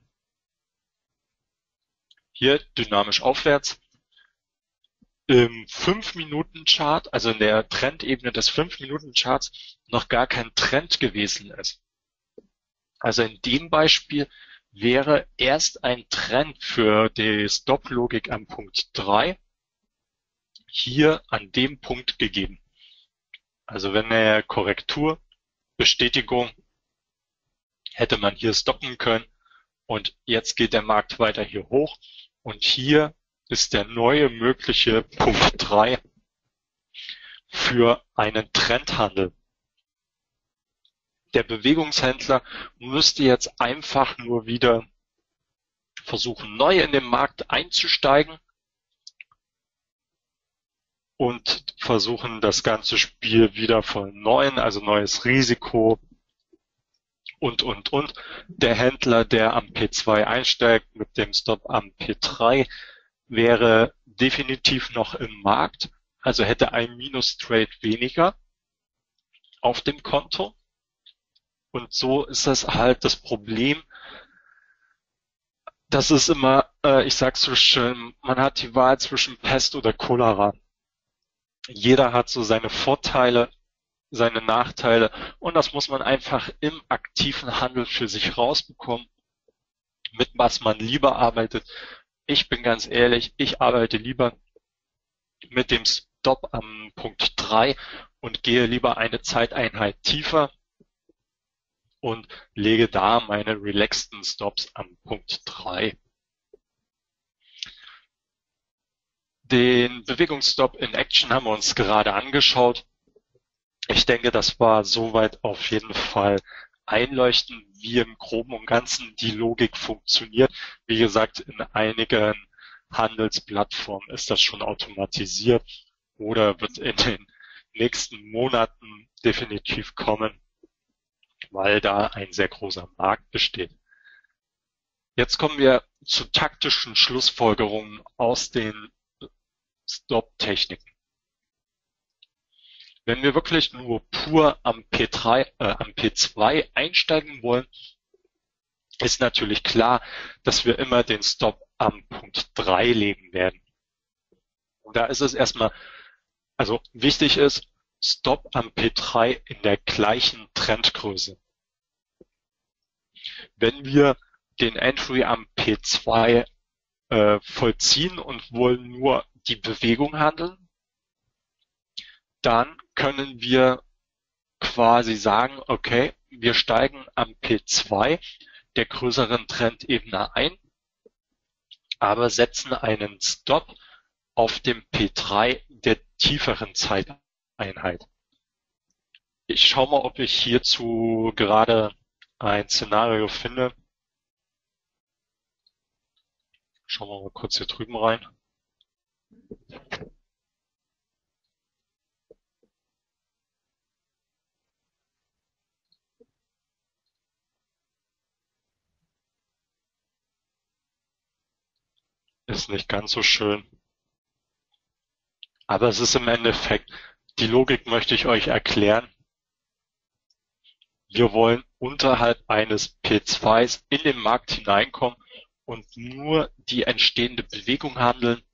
hier dynamisch aufwärts, im fünf Minuten Chart, also in der Trendebene des fünf Minuten Charts, noch gar kein Trend gewesen ist. Also in dem Beispiel wäre erst ein Trend für die Stop-Logik am Punkt drei hier an dem Punkt gegeben. Also wenn eine Korrektur, Bestätigung, hätte man hier stoppen können und jetzt geht der Markt weiter hier hoch und hier ist der neue mögliche Punkt drei für einen Trendhandel. Der Bewegungshändler müsste jetzt einfach nur wieder versuchen, neu in den Markt einzusteigen und versuchen, das ganze Spiel wieder von neuem, also neues Risiko und, und, und. Der Händler, der am P zwei einsteigt mit dem Stop am P drei, wäre definitiv noch im Markt, also hätte ein Minus-Trade weniger auf dem Konto. Und so ist das halt das Problem. Das ist immer, äh, ich sag's so schön, man hat die Wahl zwischen Pest oder Cholera. Jeder hat so seine Vorteile, seine Nachteile und das muss man einfach im aktiven Handel für sich rausbekommen, mit was man lieber arbeitet. Ich bin ganz ehrlich, ich arbeite lieber mit dem Stop am Punkt drei und gehe lieber eine Zeiteinheit tiefer und lege da meine relaxten Stops am Punkt drei. Den Bewegungsstop in Action haben wir uns gerade angeschaut. Ich denke, das war soweit auf jeden Fall einleuchtend, wie im Groben und Ganzen die Logik funktioniert. Wie gesagt, in einigen Handelsplattformen ist das schon automatisiert oder wird in den nächsten Monaten definitiv kommen, weil da ein sehr großer Markt besteht. Jetzt kommen wir zu taktischen Schlussfolgerungen aus den Stop-Techniken. Wenn wir wirklich nur pur am P drei, äh, am P zwei einsteigen wollen, ist natürlich klar, dass wir immer den Stop am Punkt drei legen werden. Und da ist es erstmal, also wichtig ist, Stop am P drei in der gleichen Trendgröße. Wenn wir den Entry am P zwei äh, vollziehen und wollen nur die Bewegung handeln, dann können wir quasi sagen, okay, wir steigen am P zwei der größeren Trendebene ein, aber setzen einen Stop auf dem P drei der tieferen Zeiteinheit. Ich schaue mal, ob ich hierzu gerade ein Szenario finde. Schauen wir mal kurz hier drüben rein. Ist nicht ganz so schön. Aber es ist im Endeffekt, die Logik möchte ich euch erklären. Wir wollen unterhalb eines P zwei in den Markt hineinkommen und nur die entstehende Bewegung handeln.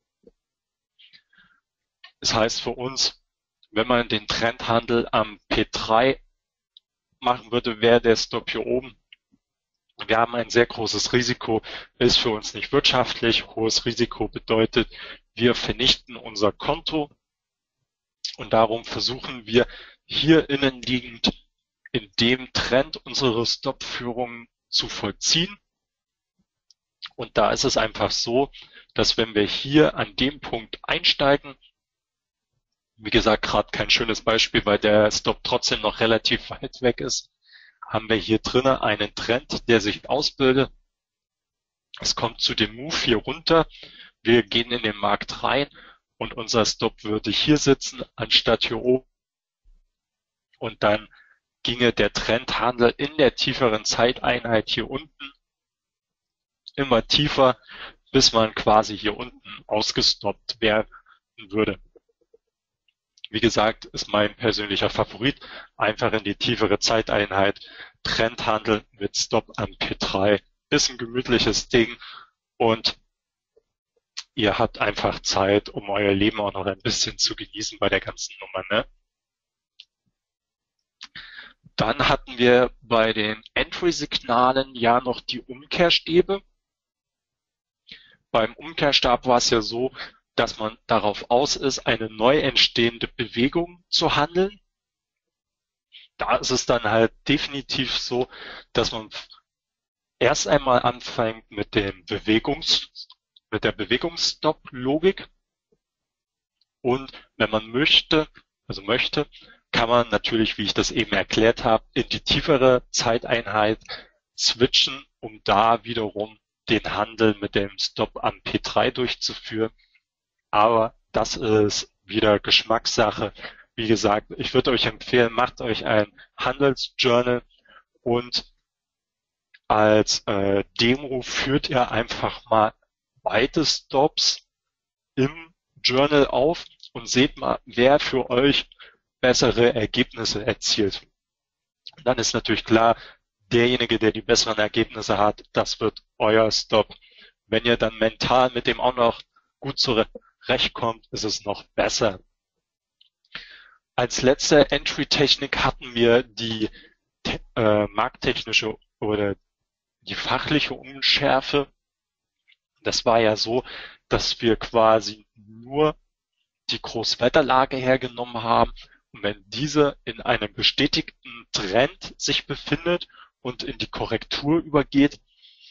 Das heißt für uns, wenn man den Trendhandel am P drei machen würde, wäre der Stop hier oben. Wir haben ein sehr großes Risiko, ist für uns nicht wirtschaftlich. Hohes Risiko bedeutet, wir vernichten unser Konto und darum versuchen wir hier innenliegend in dem Trend unsere Stop-Führung zu vollziehen. Und da ist es einfach so, dass wenn wir hier an dem Punkt einsteigen, wie gesagt, gerade kein schönes Beispiel, weil der Stop trotzdem noch relativ weit weg ist, haben wir hier drinnen einen Trend, der sich ausbildet. Es kommt zu dem Move hier runter. Wir gehen in den Markt rein und unser Stop würde hier sitzen, anstatt hier oben. Und dann ginge der Trendhandel in der tieferen Zeiteinheit hier unten immer tiefer, bis man quasi hier unten ausgestoppt werden würde. Wie gesagt, ist mein persönlicher Favorit. Einfach in die tiefere Zeiteinheit. Trendhandel mit Stop am P drei. Ist ein gemütliches Ding und ihr habt einfach Zeit, um euer Leben auch noch ein bisschen zu genießen bei der ganzen Nummer, ne? Dann hatten wir bei den Entry-Signalen ja noch die Umkehrstäbe. Beim Umkehrstab war es ja so, dass man darauf aus ist, eine neu entstehende Bewegung zu handeln. Da ist es dann halt definitiv so, dass man erst einmal anfängt mit dem Bewegungs, mit der Bewegungsstop-Logik. Und wenn man möchte, also möchte, kann man natürlich, wie ich das eben erklärt habe, in die tiefere Zeiteinheit switchen, um da wiederum den Handel mit dem Stop am P drei durchzuführen. Aber das ist wieder Geschmackssache. Wie gesagt, ich würde euch empfehlen, macht euch ein Handelsjournal und als äh, Demo führt ihr einfach mal beide Stops im Journal auf und seht mal, wer für euch bessere Ergebnisse erzielt. Und dann ist natürlich klar, derjenige, der die besseren Ergebnisse hat, das wird euer Stop. Wenn ihr dann mental mit dem auch noch gut zurechtkommt, ist es noch besser. Als letzte Entry-Technik hatten wir die äh, markttechnische oder die fachliche Unschärfe. Das war ja so, dass wir quasi nur die Großwetterlage hergenommen haben. Und wenn diese in einem bestätigten Trend sich befindet und in die Korrektur übergeht,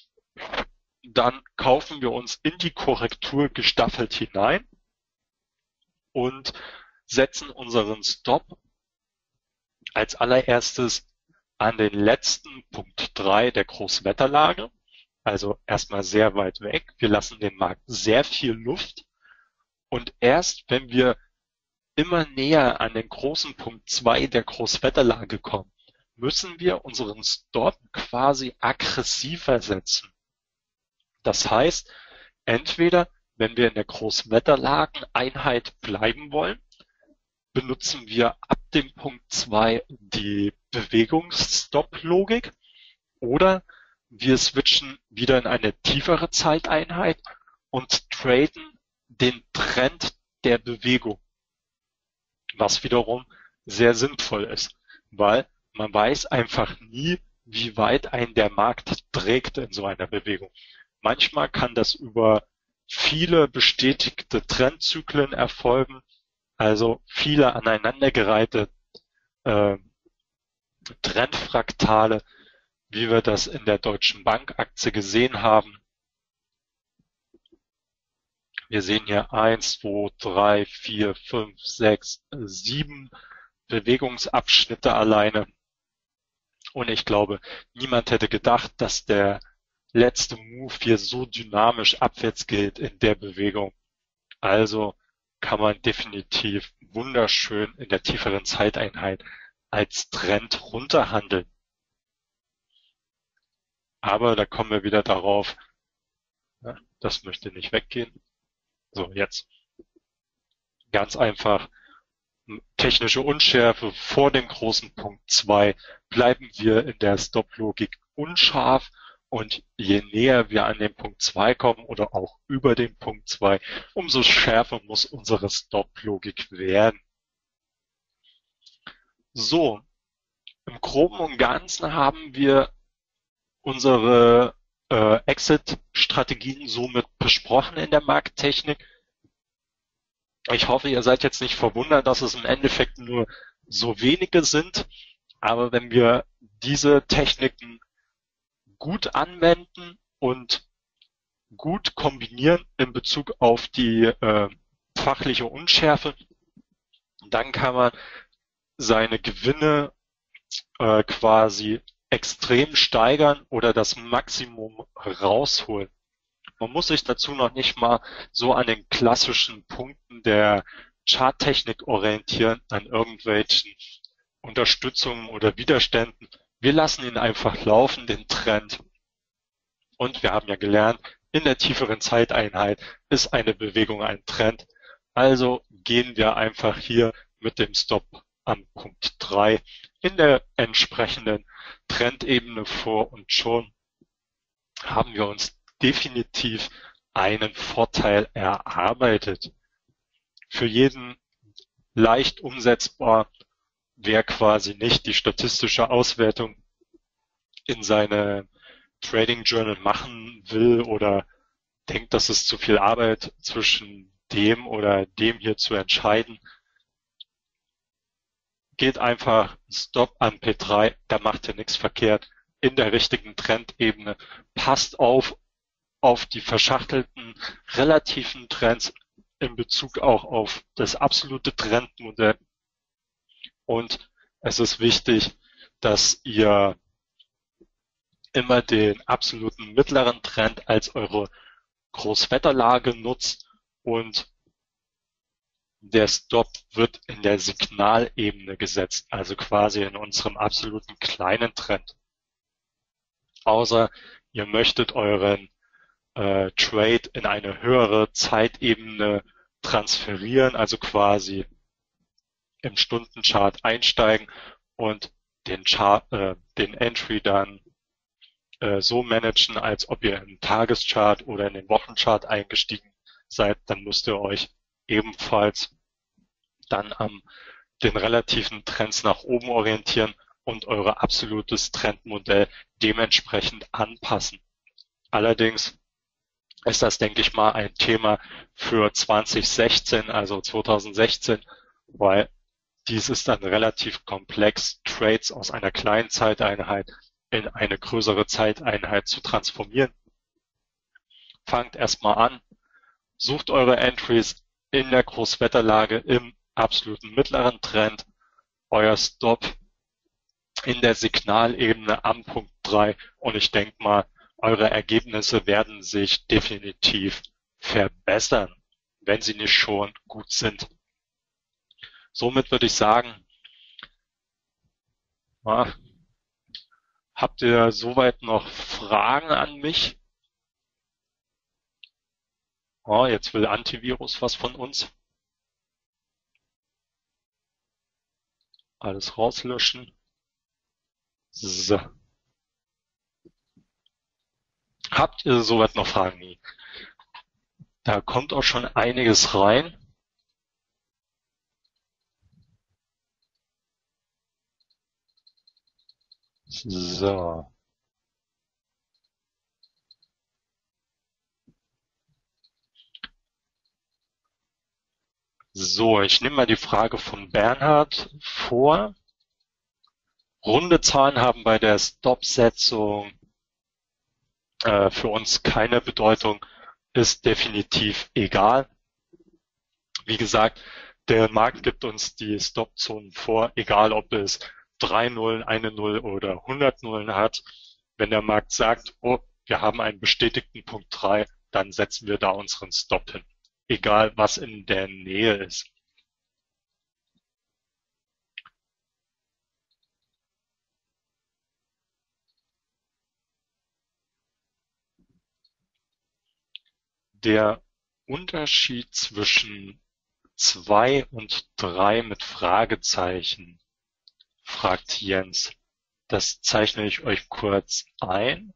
dann kaufen wir uns in die Korrektur gestaffelt hinein und setzen unseren Stop als allererstes an den letzten Punkt drei der Großwetterlage. Also erstmal sehr weit weg. Wir lassen dem Markt sehr viel Luft. Und erst wenn wir immer näher an den großen Punkt zwei der Großwetterlage kommen, müssen wir unseren Stop quasi aggressiver setzen. Das heißt, entweder, wenn wir in der Großwetterlageneinheit bleiben wollen, benutzen wir ab dem Punkt zwei die Bewegungsstop-Logik oder wir switchen wieder in eine tiefere Zeiteinheit und traden den Trend der Bewegung, was wiederum sehr sinnvoll ist, weil man weiß einfach nie, wie weit einen der Markt trägt in so einer Bewegung. Manchmal kann das über viele bestätigte Trendzyklen erfolgen, also viele aneinandergereihte äh, Trendfraktale, wie wir das in der Deutschen Bank Aktie gesehen haben. Wir sehen hier eins, zwei, drei, vier, fünf, sechs, sieben Bewegungsabschnitte alleine. Und ich glaube, niemand hätte gedacht, dass der letzte Move hier so dynamisch abwärts geht in der Bewegung. Also kann man definitiv wunderschön in der tieferen Zeiteinheit als Trend runterhandeln. Aber da kommen wir wieder darauf, ja, das möchte nicht weggehen. So, jetzt. Ganz einfach. Technische Unschärfe vor dem großen Punkt zwei bleiben wir in der Stop-Logik unscharf, und je näher wir an den Punkt zwei kommen oder auch über den Punkt zwei, umso schärfer muss unsere Stop-Logik werden. So, im Groben und Ganzen haben wir unsere äh, Exit-Strategien somit besprochen in der Markttechnik. Ich hoffe, ihr seid jetzt nicht verwundert, dass es im Endeffekt nur so wenige sind. Aber wenn wir diese Techniken gut anwenden und gut kombinieren in Bezug auf die äh, fachliche Unschärfe, dann kann man seine Gewinne äh, quasi extrem steigern oder das Maximum rausholen. Man muss sich dazu noch nicht mal so an den klassischen Punkten der Charttechnik orientieren, an irgendwelchen Unterstützungen oder Widerständen. Wir lassen ihn einfach laufen, den Trend. Und wir haben ja gelernt, in der tieferen Zeiteinheit ist eine Bewegung ein Trend. Also gehen wir einfach hier mit dem Stop am Punkt drei in der entsprechenden Trendebene vor, und schon haben wir uns definitiv einen Vorteil erarbeitet. Für jeden leicht umsetzbar. Wer quasi nicht die statistische Auswertung in seine Trading Journal machen will oder denkt, dass es zu viel Arbeit zwischen dem oder dem hier zu entscheiden, geht einfach Stop an P drei, da macht ihr nichts verkehrt, in der richtigen Trendebene, passt auf auf die verschachtelten relativen Trends in Bezug auch auf das absolute Trendmodell. Und es ist wichtig, dass ihr immer den absoluten mittleren Trend als eure Großwetterlage nutzt, und der Stop wird in der Signalebene gesetzt, also quasi in unserem absoluten kleinen Trend. Außer ihr möchtet euren äh, Trade in eine höhere Zeitebene transferieren, also quasi im Stundenchart einsteigen und den Chart, äh, den Entry dann äh, so managen, als ob ihr im Tageschart oder in den Wochenchart eingestiegen seid, dann müsst ihr euch ebenfalls dann am den relativen Trends nach oben orientieren und eure absolutes Trendmodell dementsprechend anpassen. Allerdings ist das, denke ich mal, ein Thema für zwanzig sechzehn, also zwanzig sechzehn, weil dies ist dann relativ komplex, Trades aus einer kleinen Zeiteinheit in eine größere Zeiteinheit zu transformieren. Fangt erstmal an, sucht eure Entries in der Großwetterlage im absoluten mittleren Trend, euer Stop in der Signalebene am Punkt drei, und ich denke mal, eure Ergebnisse werden sich definitiv verbessern, wenn sie nicht schon gut sind. Somit würde ich sagen, ja, habt ihr soweit noch Fragen an mich? Oh, jetzt will Antivirus was von uns. Alles rauslöschen. So. Habt ihr soweit noch Fragen? Da kommt auch schon einiges rein. So. So, ich nehme mal die Frage von Bernhard vor. Runde Zahlen haben bei der Stop-Setzung äh, für uns keine Bedeutung, ist definitiv egal. Wie gesagt, Der Markt gibt uns die Stop-Zonen vor, egal ob es drei Nullen, eine Null oder hundert Nullen hat. Wenn der Markt sagt, oh, wir haben einen bestätigten Punkt drei, dann setzen wir da unseren Stop hin. Egal, was in der Nähe ist. Der Unterschied zwischen zwei und drei mit Fragezeichen, fragt Jens. Das zeichne ich euch kurz ein.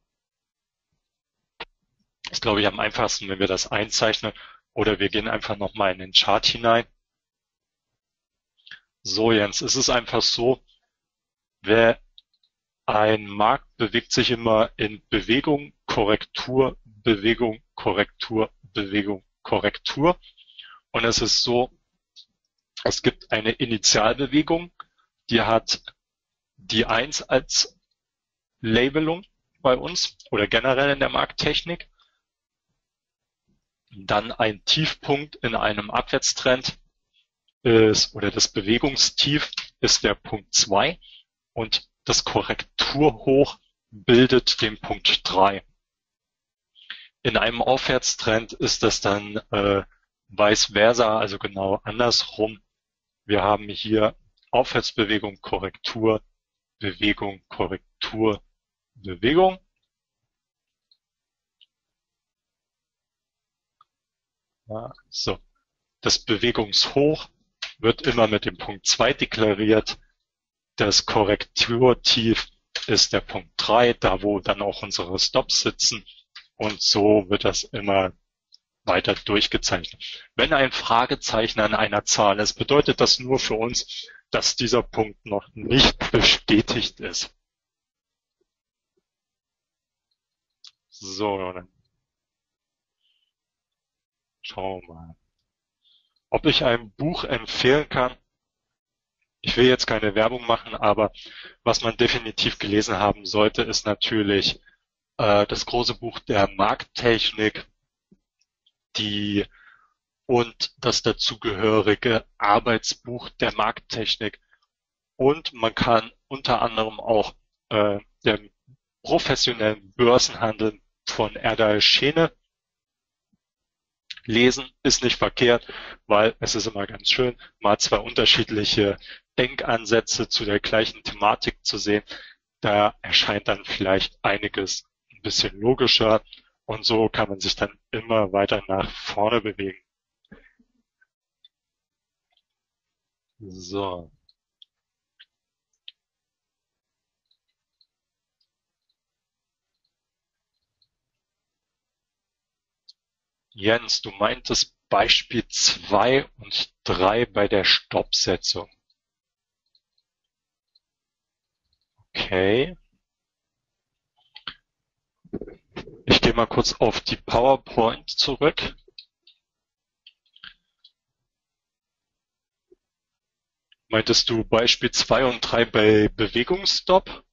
Ist, glaube ich, am einfachsten, wenn wir das einzeichnen. Oder wir gehen einfach nochmal in den Chart hinein. So, Jens, es ist einfach so, wer ein Markt bewegt sich immer in Bewegung, Korrektur, Bewegung, Korrektur, Bewegung, Korrektur. Und es ist so, es gibt eine Initialbewegung, die hat die eins als Labelung bei uns oder generell in der Markttechnik. Dann ein Tiefpunkt in einem Abwärtstrend ist, oder das Bewegungstief ist der Punkt zwei und das Korrekturhoch bildet den Punkt drei. In einem Aufwärtstrend ist das dann äh, vice versa, also genau andersrum. Wir haben hier Aufwärtsbewegung, Korrektur, Bewegung, Korrektur, Bewegung. Ja, so. Das Bewegungshoch wird immer mit dem Punkt zwei deklariert. Das Korrekturtief ist der Punkt drei, da wo dann auch unsere Stops sitzen. Und so wird das immer weiter durchgezeichnet. Wenn ein Fragezeichen an einer Zahl ist, bedeutet das nur für uns, dass dieser Punkt noch nicht bestätigt ist. So, dann schauen wir mal. Ob ich ein Buch empfehlen kann? Ich will jetzt keine Werbung machen, aber was man definitiv gelesen haben sollte, ist natürlich äh, das große Buch der Markttechnik, die und das dazugehörige Arbeitsbuch der Markttechnik. Und man kann unter anderem auch äh, den professionellen Börsenhandel von Erdal Schene lesen. Ist nicht verkehrt, weil es ist immer ganz schön, mal zwei unterschiedliche Denkansätze zu der gleichen Thematik zu sehen. Da erscheint dann vielleicht einiges ein bisschen logischer und so kann man sich dann immer weiter nach vorne bewegen. So. Jens, du meintest Beispiel zwei und drei bei der Stoppsetzung. Okay. Ich gehe mal kurz auf die PowerPoint zurück. Meintest du Beispiel zwei und drei bei Bewegungsstopp?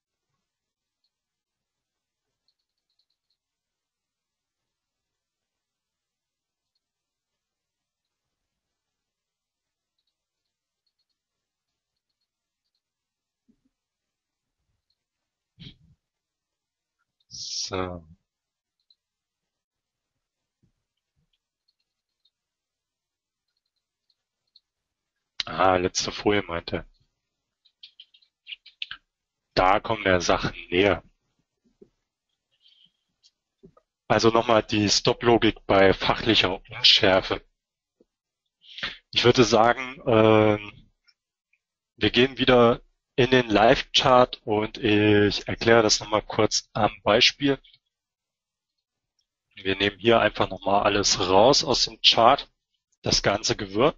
So. Ah, letzte Folie meinte. Da kommen wir Sachen näher. Also nochmal die Stop-Logik bei fachlicher Unschärfe. Ich würde sagen, äh, wir gehen wieder in den Live-Chart und ich erkläre das nochmal kurz am Beispiel. Wir nehmen hier einfach nochmal alles raus aus dem Chart, das ganze Gewirr.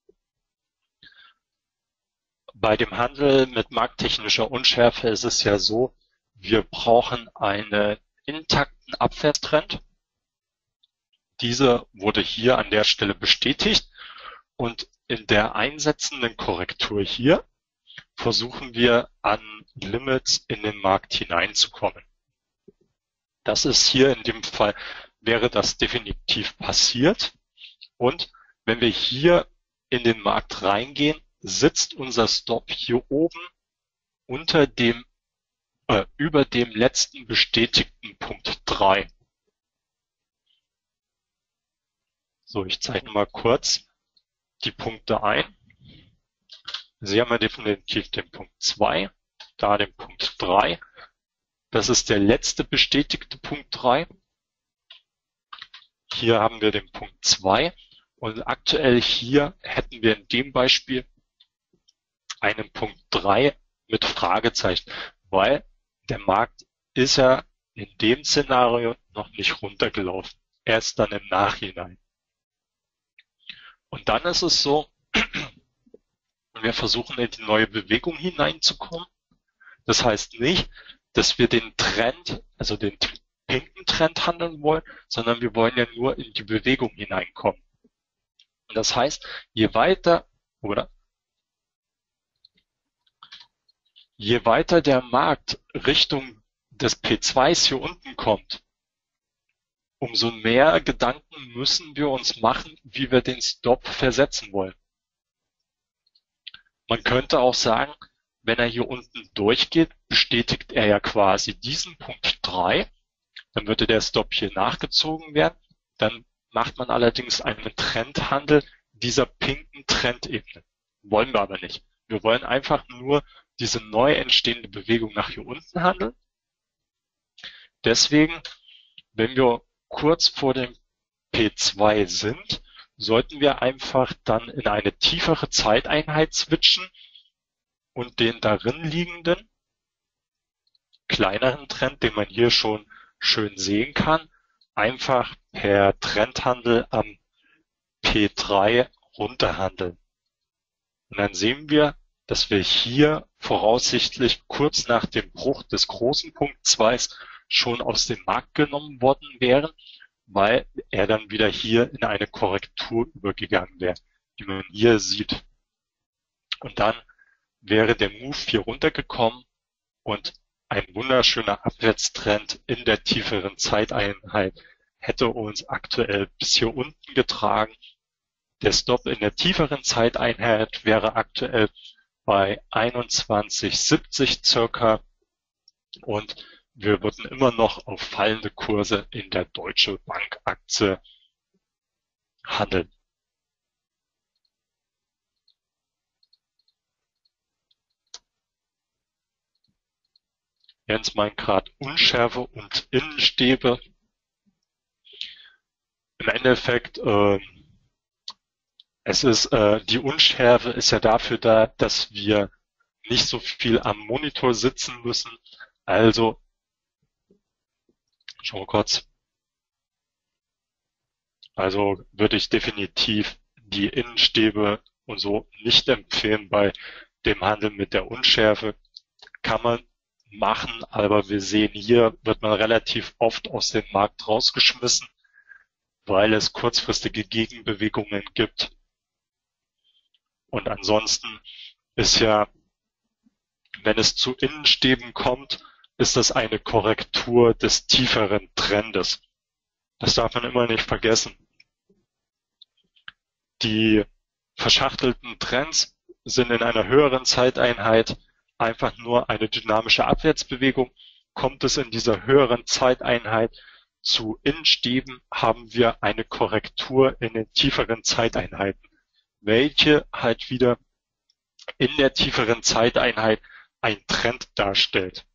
Bei dem Handel mit markttechnischer Unschärfe ist es ja so, wir brauchen einen intakten Abwärtstrend. Dieser wurde hier an der Stelle bestätigt und in der einsetzenden Korrektur hier versuchen wir an Limits in den Markt hineinzukommen. Das ist hier in dem Fall, wäre das definitiv passiert. Und wenn wir hier in den Markt reingehen, sitzt unser Stop hier oben unter dem, äh, über dem letzten bestätigten Punkt drei. So, ich zeige mal kurz die Punkte ein. Sie haben ja definitiv den Punkt zwei, da den Punkt drei. Das ist der letzte bestätigte Punkt drei. Hier haben wir den Punkt zwei und aktuell hier hätten wir in dem Beispiel einen Punkt drei mit Fragezeichen, weil der Markt ist ja in dem Szenario noch nicht runtergelaufen. Erst dann im Nachhinein. Und dann ist es so, wir versuchen in die neue Bewegung hineinzukommen. Das heißt nicht, dass wir den Trend, also den pinken Trend handeln wollen, sondern wir wollen ja nur in die Bewegung hineinkommen. Und das heißt, je weiter, oder? Je weiter der Markt Richtung des P zwei hier unten kommt, umso mehr Gedanken müssen wir uns machen, wie wir den Stop versetzen wollen. Man könnte auch sagen, wenn er hier unten durchgeht, bestätigt er ja quasi diesen Punkt drei. Dann würde der Stop hier nachgezogen werden. Dann macht man allerdings einen Trendhandel dieser pinken Trendebene. Wollen wir aber nicht. Wir wollen einfach nur diese neu entstehende Bewegung nach hier unten handeln. Deswegen, wenn wir kurz vor dem P zwei sind, sollten wir einfach dann in eine tiefere Zeiteinheit switchen und den darin liegenden kleineren Trend, den man hier schon schön sehen kann, einfach per Trendhandel am P drei runterhandeln. Und dann sehen wir, dass wir hier voraussichtlich kurz nach dem Bruch des großen Punkt zwei schon aus dem Markt genommen worden wären, weil er dann wieder hier in eine Korrektur übergegangen wäre, wie man hier sieht. Und dann wäre der Move hier runtergekommen und ein wunderschöner Abwärtstrend in der tieferen Zeiteinheit hätte uns aktuell bis hier unten getragen. Der Stop in der tieferen Zeiteinheit wäre aktuell bei einundzwanzig siebzig circa und wir würden immer noch auf fallende Kurse in der Deutsche Bank Aktie handeln. Jens meint gerade Unschärfe und Innenstäbe. Im Endeffekt, äh, es ist äh, die Unschärfe ist ja dafür da, dass wir nicht so viel am Monitor sitzen müssen. Also schauen wir kurz. Also würde ich definitiv die Innenstäbe und so nicht empfehlen bei dem Handel mit der Unschärfe. Kann man machen, aber wir sehen hier, wird man relativ oft aus dem Markt rausgeschmissen, weil es kurzfristige Gegenbewegungen gibt. Und ansonsten ist ja, wenn es zu Innenstäben kommt, ist das eine Korrektur des tieferen Trendes. Das darf man immer nicht vergessen. Die verschachtelten Trends sind in einer höheren Zeiteinheit einfach nur eine dynamische Abwärtsbewegung. Kommt es in dieser höheren Zeiteinheit zu Innenstäben, haben wir eine Korrektur in den tieferen Zeiteinheiten, welche halt wieder in der tieferen Zeiteinheit ein Trend darstellt.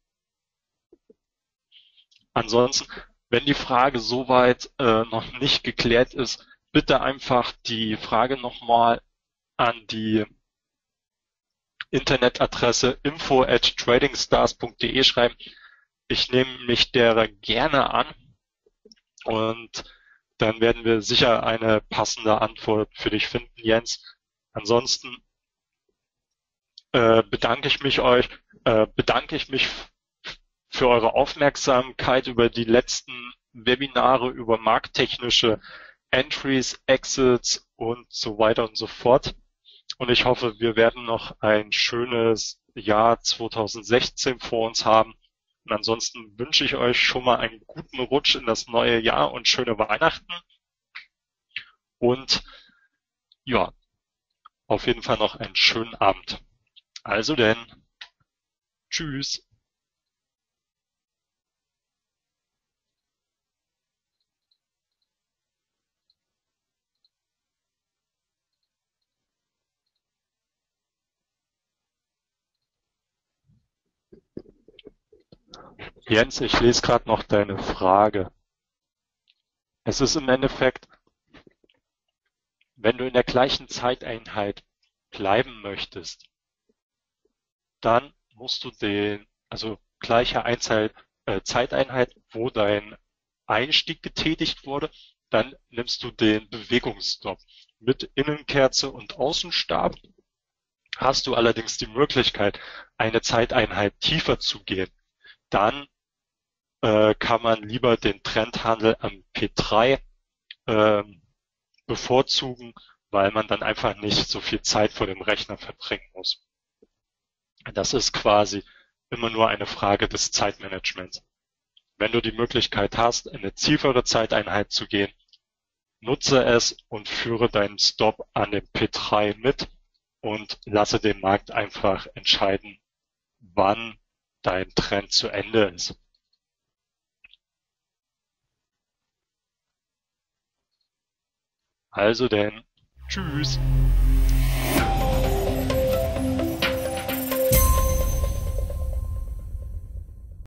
Ansonsten, wenn die Frage soweit äh, noch nicht geklärt ist, bitte einfach die Frage nochmal an die Internetadresse info at tradingstars punkt de schreiben. Ich nehme mich derer gerne an und dann werden wir sicher eine passende Antwort für dich finden, Jens. Ansonsten äh, bedanke ich mich euch, äh, bedanke ich mich für eure Aufmerksamkeit über die letzten Webinare über markttechnische Entries, Exits und so weiter und so fort. Und ich hoffe, wir werden noch ein schönes Jahr zwanzig sechzehn vor uns haben. Und ansonsten wünsche ich euch schon mal einen guten Rutsch in das neue Jahr und schöne Weihnachten. Und ja, jeden Fall noch einen schönen Abend. Also denn, tschüss. Jens, ich lese gerade noch deine Frage. Es ist im Endeffekt, wenn du in der gleichen Zeiteinheit bleiben möchtest, dann musst du den, also gleiche Einzahl, äh, Zeiteinheit, wo dein Einstieg getätigt wurde, dann nimmst du den Bewegungsstop. Mit Innenkerze und Außenstab hast du allerdings die Möglichkeit, eine Zeiteinheit tiefer zu gehen. Dann äh, kann man lieber den Trendhandel am P drei äh, bevorzugen, weil man dann einfach nicht so viel Zeit vor dem Rechner verbringen muss. Das ist quasi immer nur eine Frage des Zeitmanagements. Wenn du die Möglichkeit hast, in eine tiefere Zeiteinheit zu gehen, nutze es und führe deinen Stop an dem P drei mit und lasse den Markt einfach entscheiden, wann dein Trend zu Ende ist. Also denn, tschüss.